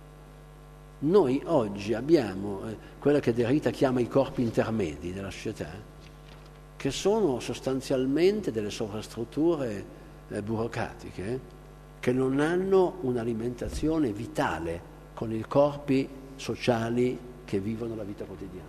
Noi oggi abbiamo eh, quella che Derrida chiama i corpi intermedi della società, che sono sostanzialmente delle sovrastrutture eh, burocratiche che non hanno un'alimentazione vitale con i corpi sociali che vivono la vita quotidiana.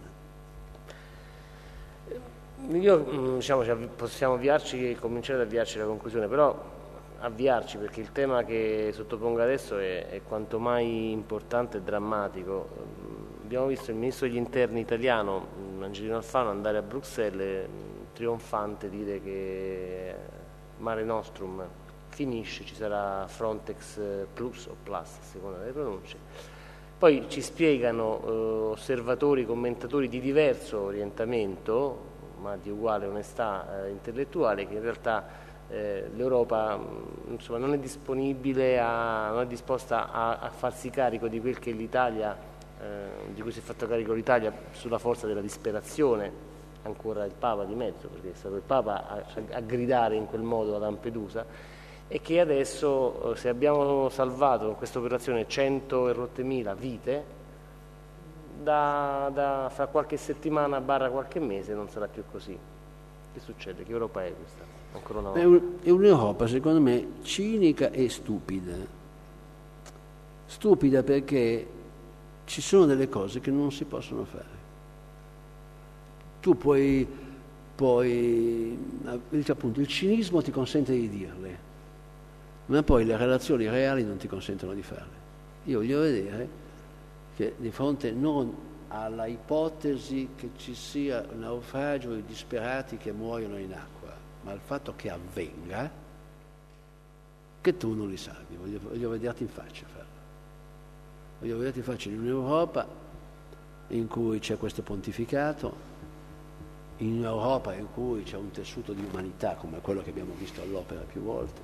Io diciamo possiamo avviarci e cominciare ad avviarci alla conclusione, però avviarci perché il tema che sottopongo adesso è, è quanto mai importante e drammatico. Abbiamo visto il ministro degli interni italiano Angelino Alfano andare a Bruxelles trionfante dire che Mare Nostrum finisce, ci sarà Frontex Plus o Plus, a seconda delle pronunce. Poi ci spiegano eh, osservatori, commentatori di diverso orientamento, ma di uguale onestà eh, intellettuale, che in realtà eh, l'Europa mh, insomma, non è disponibile, a, non è disposta a, a farsi carico di quel che l'Italia, eh, di cui si è fatto carico l'Italia sulla forza della disperazione. Ancora il Papa di mezzo, perché è stato il Papa a, a gridare in quel modo a Lampedusa, e che adesso, se abbiamo salvato con questa operazione cento e rotte mila vite, da, da fra qualche settimana barra qualche mese non sarà più così. Che succede? Che Europa è questa? Ancora una volta. È un'Europa, secondo me, cinica e stupida. Stupida perché ci sono delle cose che non si possono fare. Tu puoi, puoi, appunto, il cinismo ti consente di dirle, ma poi le relazioni reali non ti consentono di farle. Io voglio vedere che di fronte non alla ipotesi che ci sia un naufragio di disperati che muoiono in acqua, ma al fatto che avvenga, che tu non li salvi. Voglio, voglio vederti in faccia farlo. Voglio vederti in faccia in un'Europa in cui c'è questo pontificato, in un'Europa in cui c'è un tessuto di umanità come quello che abbiamo visto all'opera più volte,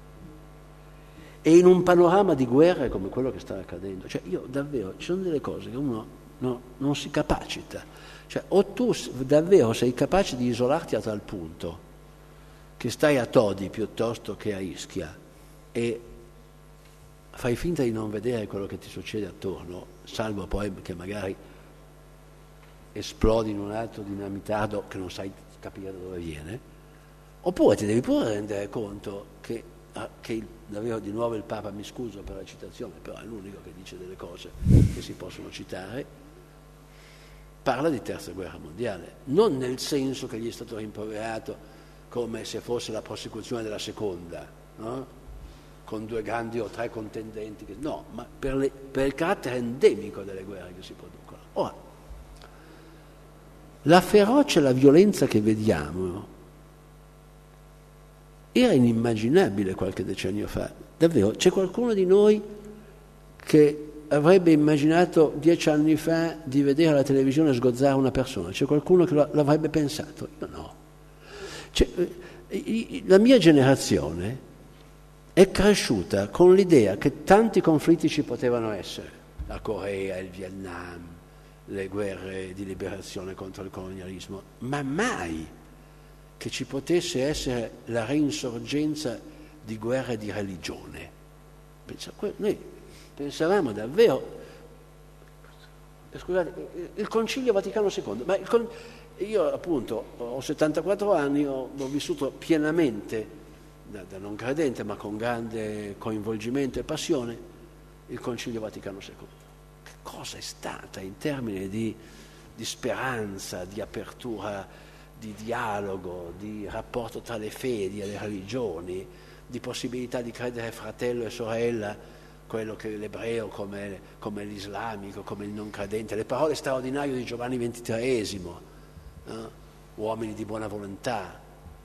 e in un panorama di guerre come quello che sta accadendo. Cioè io davvero, ci sono delle cose che uno no, non si capacita. Cioè o tu davvero sei capace di isolarti a tal punto che stai a Todi piuttosto che a Ischia e fai finta di non vedere quello che ti succede attorno, salvo poi che magari esplodi in un altro dinamitardo che non sai capire da dove viene, oppure ti devi pure rendere conto che, che il, davvero di nuovo il Papa, mi scuso per la citazione, però è l'unico che dice delle cose che si possono citare, parla di terza guerra mondiale, non nel senso che gli è stato rimproverato come se fosse la prosecuzione della seconda, no? Con due grandi o tre contendenti, che, no, ma per, le, per il carattere endemico delle guerre che si producono. Ora, la ferocia e la violenza che vediamo era inimmaginabile qualche decennio fa. Davvero, c'è qualcuno di noi che avrebbe immaginato dieci anni fa di vedere alla televisione sgozzare una persona? C'è qualcuno che l'avrebbe pensato? Io no. Cioè, la mia generazione è cresciuta con l'idea che tanti conflitti ci potevano essere, la Corea, il Vietnam, le guerre di liberazione contro il colonialismo, ma mai che ci potesse essere la reinsorgenza di guerre di religione. Noi pensavamo davvero, scusate, il Concilio Vaticano secondo, ma il Con... io appunto ho settantaquattro anni, ho, ho vissuto pienamente, da, da non credente ma con grande coinvolgimento e passione, il Concilio Vaticano secondo. Cosa è stata in termini di, di speranza, di apertura, di dialogo, di rapporto tra le fedi e le religioni, di possibilità di credere fratello e sorella, quello che l'ebreo come, come l'islamico, come il non credente, le parole straordinarie di Giovanni ventitreesimo, no? Uomini di buona volontà.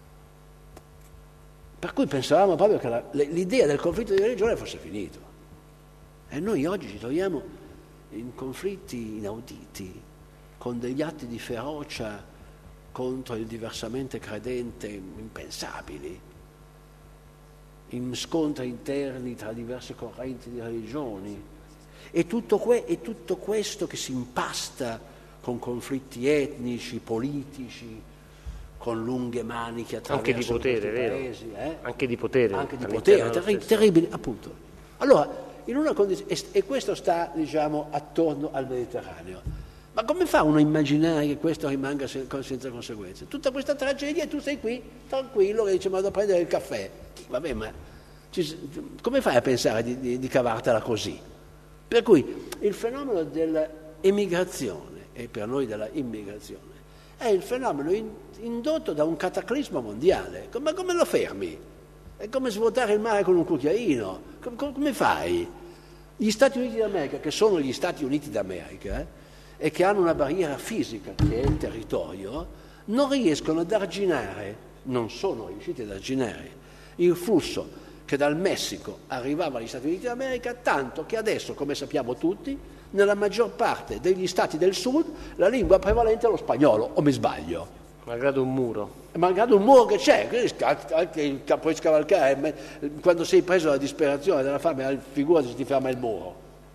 Per cui pensavamo proprio che la, l'idea del conflitto di religione fosse finito. E noi oggi ci troviamo in conflitti inauditi, con degli atti di ferocia contro il diversamente credente impensabili, in scontri interni tra diverse correnti di religioni, e tutto, que- e tutto questo che si impasta con conflitti etnici, politici, con lunghe maniche attraverso anche di potere, vero? paesi, eh? Anche di potere, anche di potere, terri- terribili, appunto. Allora, in una condizione, e questo sta, diciamo, attorno al Mediterraneo. Ma come fa uno a immaginare che questo rimanga senza conseguenze? Tutta questa tragedia e tu sei qui, tranquillo, che dice, ma vado a prendere il caffè. Vabbè, ma ci, come fai a pensare di, di, di cavartela così? Per cui il fenomeno dell'emigrazione, e per noi della immigrazione, è il fenomeno in, indotto da un cataclisma mondiale. Ma come lo fermi? È come svuotare il mare con un cucchiaino. Come, come fai? Gli Stati Uniti d'America, che sono gli Stati Uniti d'America, eh, e che hanno una barriera fisica, che è il territorio, non riescono ad arginare, non sono riusciti ad arginare il flusso che dal Messico arrivava agli Stati Uniti d'America, tanto che adesso, come sappiamo tutti, nella maggior parte degli stati del sud la lingua prevalente è lo spagnolo, o mi sbaglio? Malgrado un muro. Malgrado un muro che c'è, anche puoi scavalcare, quando sei preso dalla disperazione, dalla fame, figurati se ti ferma il muro.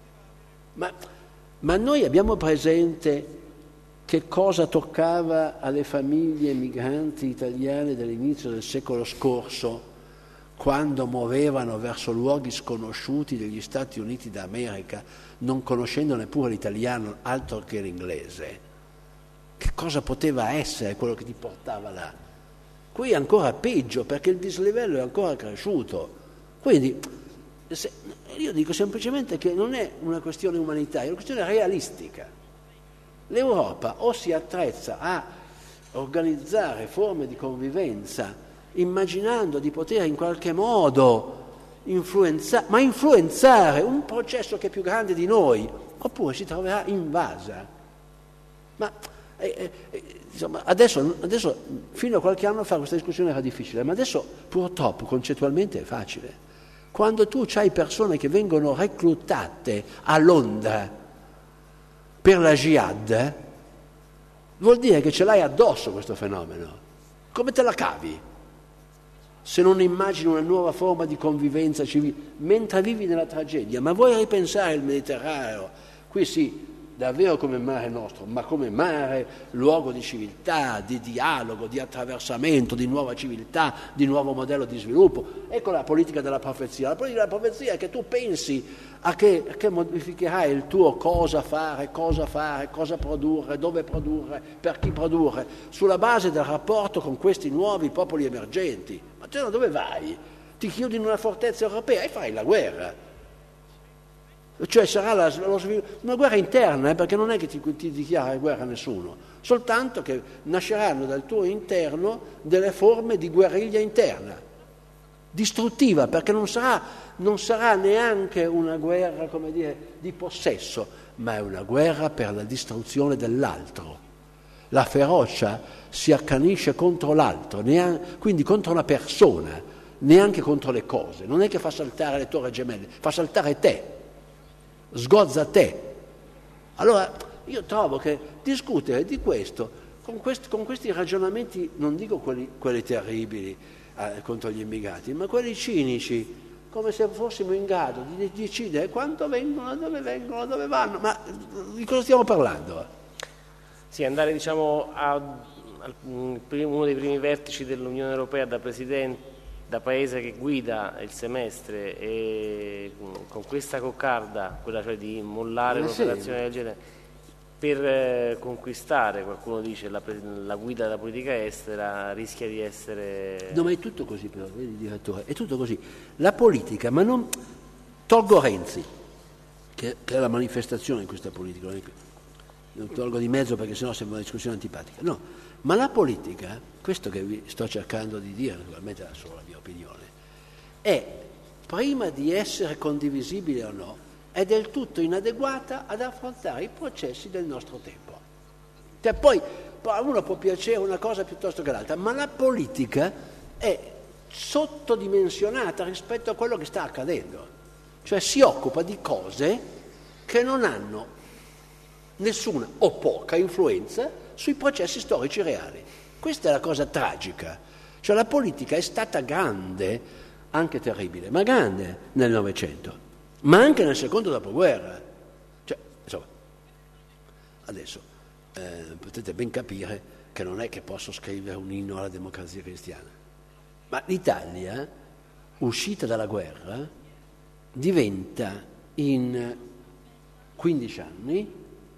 Ma, ma noi abbiamo presente che cosa toccava alle famiglie migranti italiane dell'inizio del secolo scorso, quando muovevano verso luoghi sconosciuti degli Stati Uniti d'America, non conoscendo neppure l'italiano, altro che l'inglese? Che cosa poteva essere quello che ti portava là? Qui è ancora peggio, perché il dislivello è ancora cresciuto. Quindi se, io dico semplicemente che non è una questione umanitaria, è una questione realistica. L'Europa o si attrezza a organizzare forme di convivenza immaginando di poter in qualche modo influenzare, ma influenzare un processo che è più grande di noi, oppure si troverà invasa. Ma eh, eh, insomma, adesso, adesso, fino a qualche anno fa questa discussione era difficile, ma adesso purtroppo concettualmente è facile. Quando tu hai persone che vengono reclutate a Londra per la jihad, vuol dire che ce l'hai addosso questo fenomeno. Come te la cavi? Se non immagini una nuova forma di convivenza civile, mentre vivi nella tragedia. Ma vuoi ripensare il Mediterraneo? Qui sì, davvero come mare nostro, ma come mare, luogo di civiltà, di dialogo, di attraversamento, di nuova civiltà, di nuovo modello di sviluppo. Ecco la politica della profezia. La politica della profezia è che tu pensi a che, a che modificherai il tuo cosa fare, cosa fare, cosa produrre, dove produrre, per chi produrre, sulla base del rapporto con questi nuovi popoli emergenti. Ma te dove vai? Ti chiudi in una fortezza europea e fai la guerra. Cioè sarà la, lo sviluppo, una guerra interna, eh, perché non è che ti, ti dichiara guerra a nessuno, soltanto che nasceranno dal tuo interno delle forme di guerriglia interna, distruttiva, perché non sarà, non sarà neanche una guerra, come dire, di possesso, ma è una guerra per la distruzione dell'altro. La ferocia si accanisce contro l'altro, neanche, quindi contro una persona, neanche contro le cose. Non è che fa saltare le torri gemelle, fa saltare te. Sgozza te. Allora io trovo che discutere di questo con, questi, con questi ragionamenti, non dico quelli, quelli terribili eh, contro gli immigrati, ma quelli cinici, come se fossimo in grado di decidere quanto vengono, dove vengono, dove vanno, ma di cosa stiamo parlando? Sì, andare diciamo a, a uno dei primi vertici dell'Unione Europea da presidente, da paese che guida il semestre, e con questa coccarda, quella cioè di mollare eh un'operazione sì. del genere, per eh, conquistare, qualcuno dice, la, la guida della politica estera, rischia di essere... No, ma è tutto così però, vedi direttore, è tutto così. La politica, ma non... Tolgo Renzi, che, che è la manifestazione di questa politica, non tolgo di mezzo perché sennò sembra una discussione antipatica, no, ma la politica, questo che vi sto cercando di dire, naturalmente è solo la mia opinione, è, prima di essere condivisibile o no, è del tutto inadeguata ad affrontare i processi del nostro tempo. Cioè, poi a uno può piacere una cosa piuttosto che l'altra, ma la politica è sottodimensionata rispetto a quello che sta accadendo. Cioè si occupa di cose che non hanno nessuna o poca influenza sui processi storici reali. Questa è la cosa tragica. Cioè la politica è stata grande, anche terribile, ma grande nel Novecento, ma anche nel secondo dopoguerra. Cioè, insomma, adesso eh, potete ben capire che non è che posso scrivere un inno alla democrazia cristiana, ma l'Italia, uscita dalla guerra, diventa in quindici anni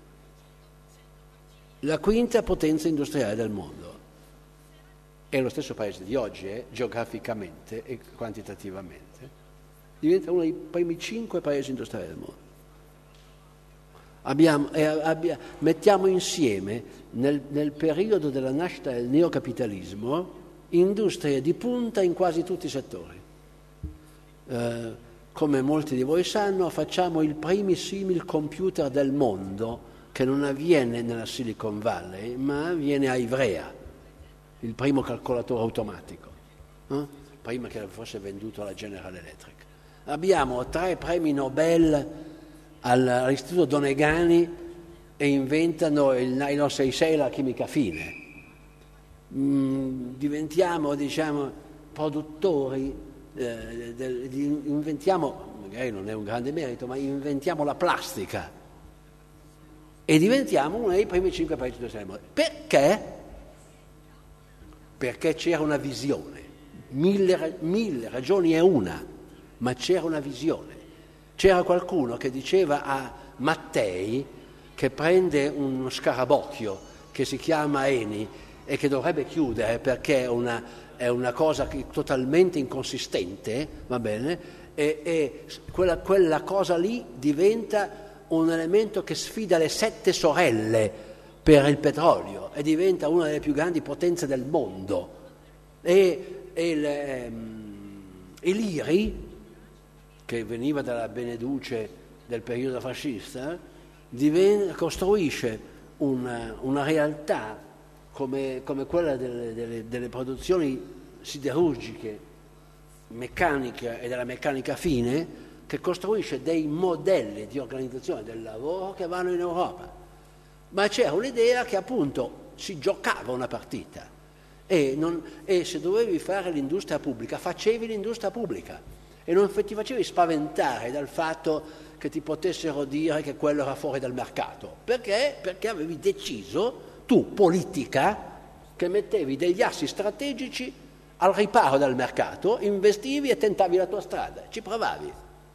la quinta potenza industriale del mondo. È lo stesso paese di oggi, eh, geograficamente e quantitativamente. Diventa uno dei primi cinque paesi industriali del mondo. Abbiamo, eh, abbia, mettiamo insieme nel, nel periodo della nascita del neocapitalismo industrie di punta in quasi tutti i settori. Eh, come molti di voi sanno, facciamo il primissimo computer del mondo, che non avviene nella Silicon Valley, ma avviene a Ivrea, il primo calcolatore automatico. Eh? prima che fosse venduto alla General Electric. Abbiamo tre premi Nobel all'Istituto Donegani e inventano il nylon sessantasei, la chimica fine. Mm, diventiamo, diciamo, produttori, eh, del, di, inventiamo, magari non è un grande merito, ma inventiamo la plastica e diventiamo uno dei primi cinque paesi del mondo. Perché? Perché c'era una visione, mille, mille ragioni è una, ma c'era una visione. C'era qualcuno che diceva a Mattei, che prende uno scarabocchio che si chiama Eni e che dovrebbe chiudere perché è una, è una cosa che, totalmente inconsistente, va bene, e, e quella, quella cosa lì diventa un elemento che sfida le sette sorelle per il petrolio e diventa una delle più grandi potenze del mondo. E, e le, um, e l'Iri, che veniva dalla Beneduce del periodo fascista, diven- costruisce una, una realtà come, come quella delle, delle, delle produzioni siderurgiche, meccaniche e della meccanica fine, che costruisce dei modelli di organizzazione del lavoro che vanno in Europa. Ma c'era un'idea che appunto si giocava una partita e, non, e se dovevi fare l'industria pubblica, facevi l'industria pubblica. E non ti facevi spaventare dal fatto che ti potessero dire che quello era fuori dal mercato. Perché? Perché avevi deciso, tu, politica, che mettevi degli assi strategici al riparo dal mercato, investivi e tentavi la tua strada, ci provavi.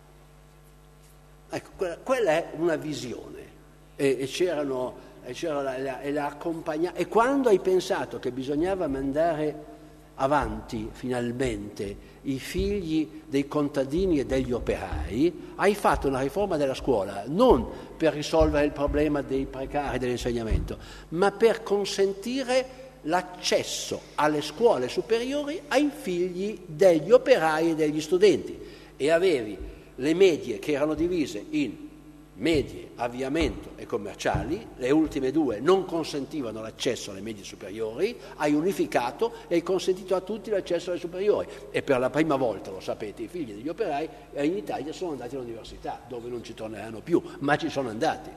Ecco, quella, quella è una visione. E, e c'erano, e c'era la, la, e la accompagna- e quando hai pensato che bisognava mandare avanti finalmente i figli dei contadini e degli operai, hai fatto una riforma della scuola non per risolvere il problema dei precari dell'insegnamento, ma per consentire l'accesso alle scuole superiori ai figli degli operai e degli studenti. E avevi le medie che erano divise in medie, avviamento e commerciali, le ultime due non consentivano l'accesso alle medie superiori, hai unificato e hai consentito a tutti l'accesso alle superiori e per la prima volta, lo sapete, i figli degli operai in Italia sono andati all'università, dove non ci torneranno più, ma ci sono andati.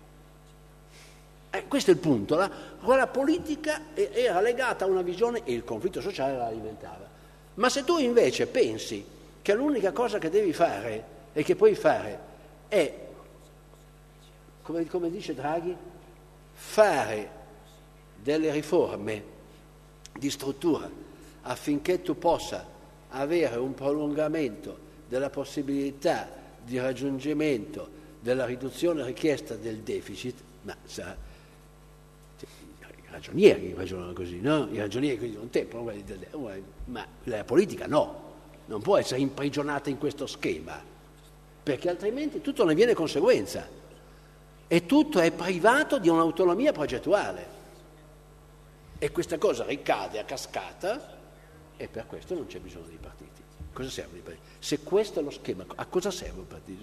Eh, questo è il punto, la, la politica era legata a una visione e il conflitto sociale la alimentava. Ma se tu invece pensi che l'unica cosa che devi fare e che puoi fare è, Come, come dice Draghi, fare delle riforme di struttura affinché tu possa avere un prolungamento della possibilità di raggiungimento della riduzione richiesta del deficit, ma sa, cioè, i ragionieri ragionano così, no? I ragionieri così un tempo, ma la politica no, non può essere imprigionata in questo schema, perché altrimenti tutto ne viene conseguenza. E tutto è privato di un'autonomia progettuale e questa cosa ricade a cascata e per questo non c'è bisogno dei partiti. Cosa servono i partiti? Se questo è lo schema, a cosa serve un partito?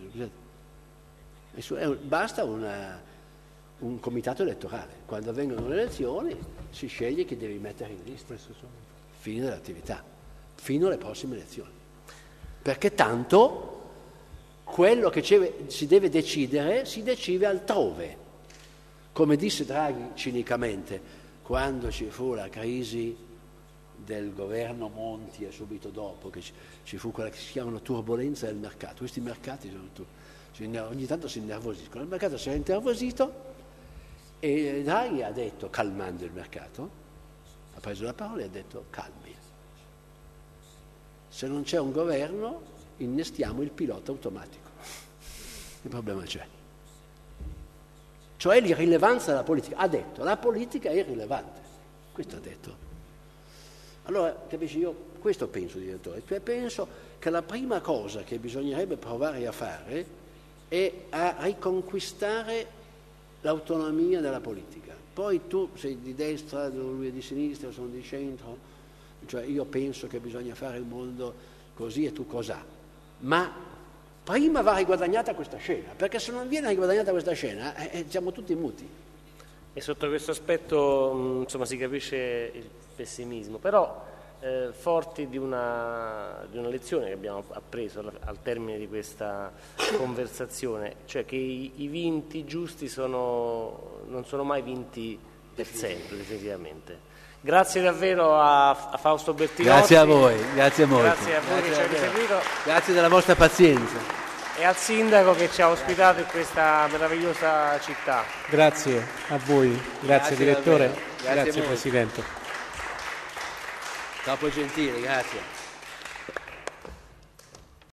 Basta una, un comitato elettorale. Quando avvengono le elezioni si sceglie chi devi mettere in lista. Fine dell'attività, fino alle prossime elezioni. Perché tanto quello che si deve decidere si decide altrove. Come disse Draghi cinicamente, quando ci fu la crisi del governo Monti e subito dopo, che ci fu quella che si chiamano turbolenza del mercato. Questi mercati sono, ogni tanto si innervosiscono. Il mercato si è innervosito e Draghi ha detto, calmando il mercato, ha preso la parola e ha detto calmi. Se non c'è un governo innestiamo il pilota automatico. Il problema c'è. Cioè l'irrilevanza della politica. Ha detto, la politica è irrilevante. Questo ha detto. Allora, capisci, io questo penso, direttore. Cioè penso che la prima cosa che bisognerebbe provare a fare è a riconquistare l'autonomia della politica. Poi tu sei di destra, lui è di sinistra, io sono di centro, cioè io penso che bisogna fare il mondo così e tu cos'ha. Ma prima va riguadagnata questa scena, perché se non viene riguadagnata questa scena eh, siamo tutti muti. E sotto questo aspetto insomma si capisce il pessimismo, però eh, forti di una, di una lezione che abbiamo appreso al, al termine di questa conversazione, cioè che i, i vinti giusti sono, non sono mai vinti per sempre, definitivamente. Grazie davvero a, a Fausto Bertinotti. Grazie a voi, grazie a molto. Grazie a voi grazie che ci avete seguito. Grazie della vostra pazienza. E al sindaco che ci ha ospitato in questa meravigliosa città. Grazie a voi, grazie, Grazie direttore, davvero. Grazie grazie molto. Presidente. Troppo gentile, grazie.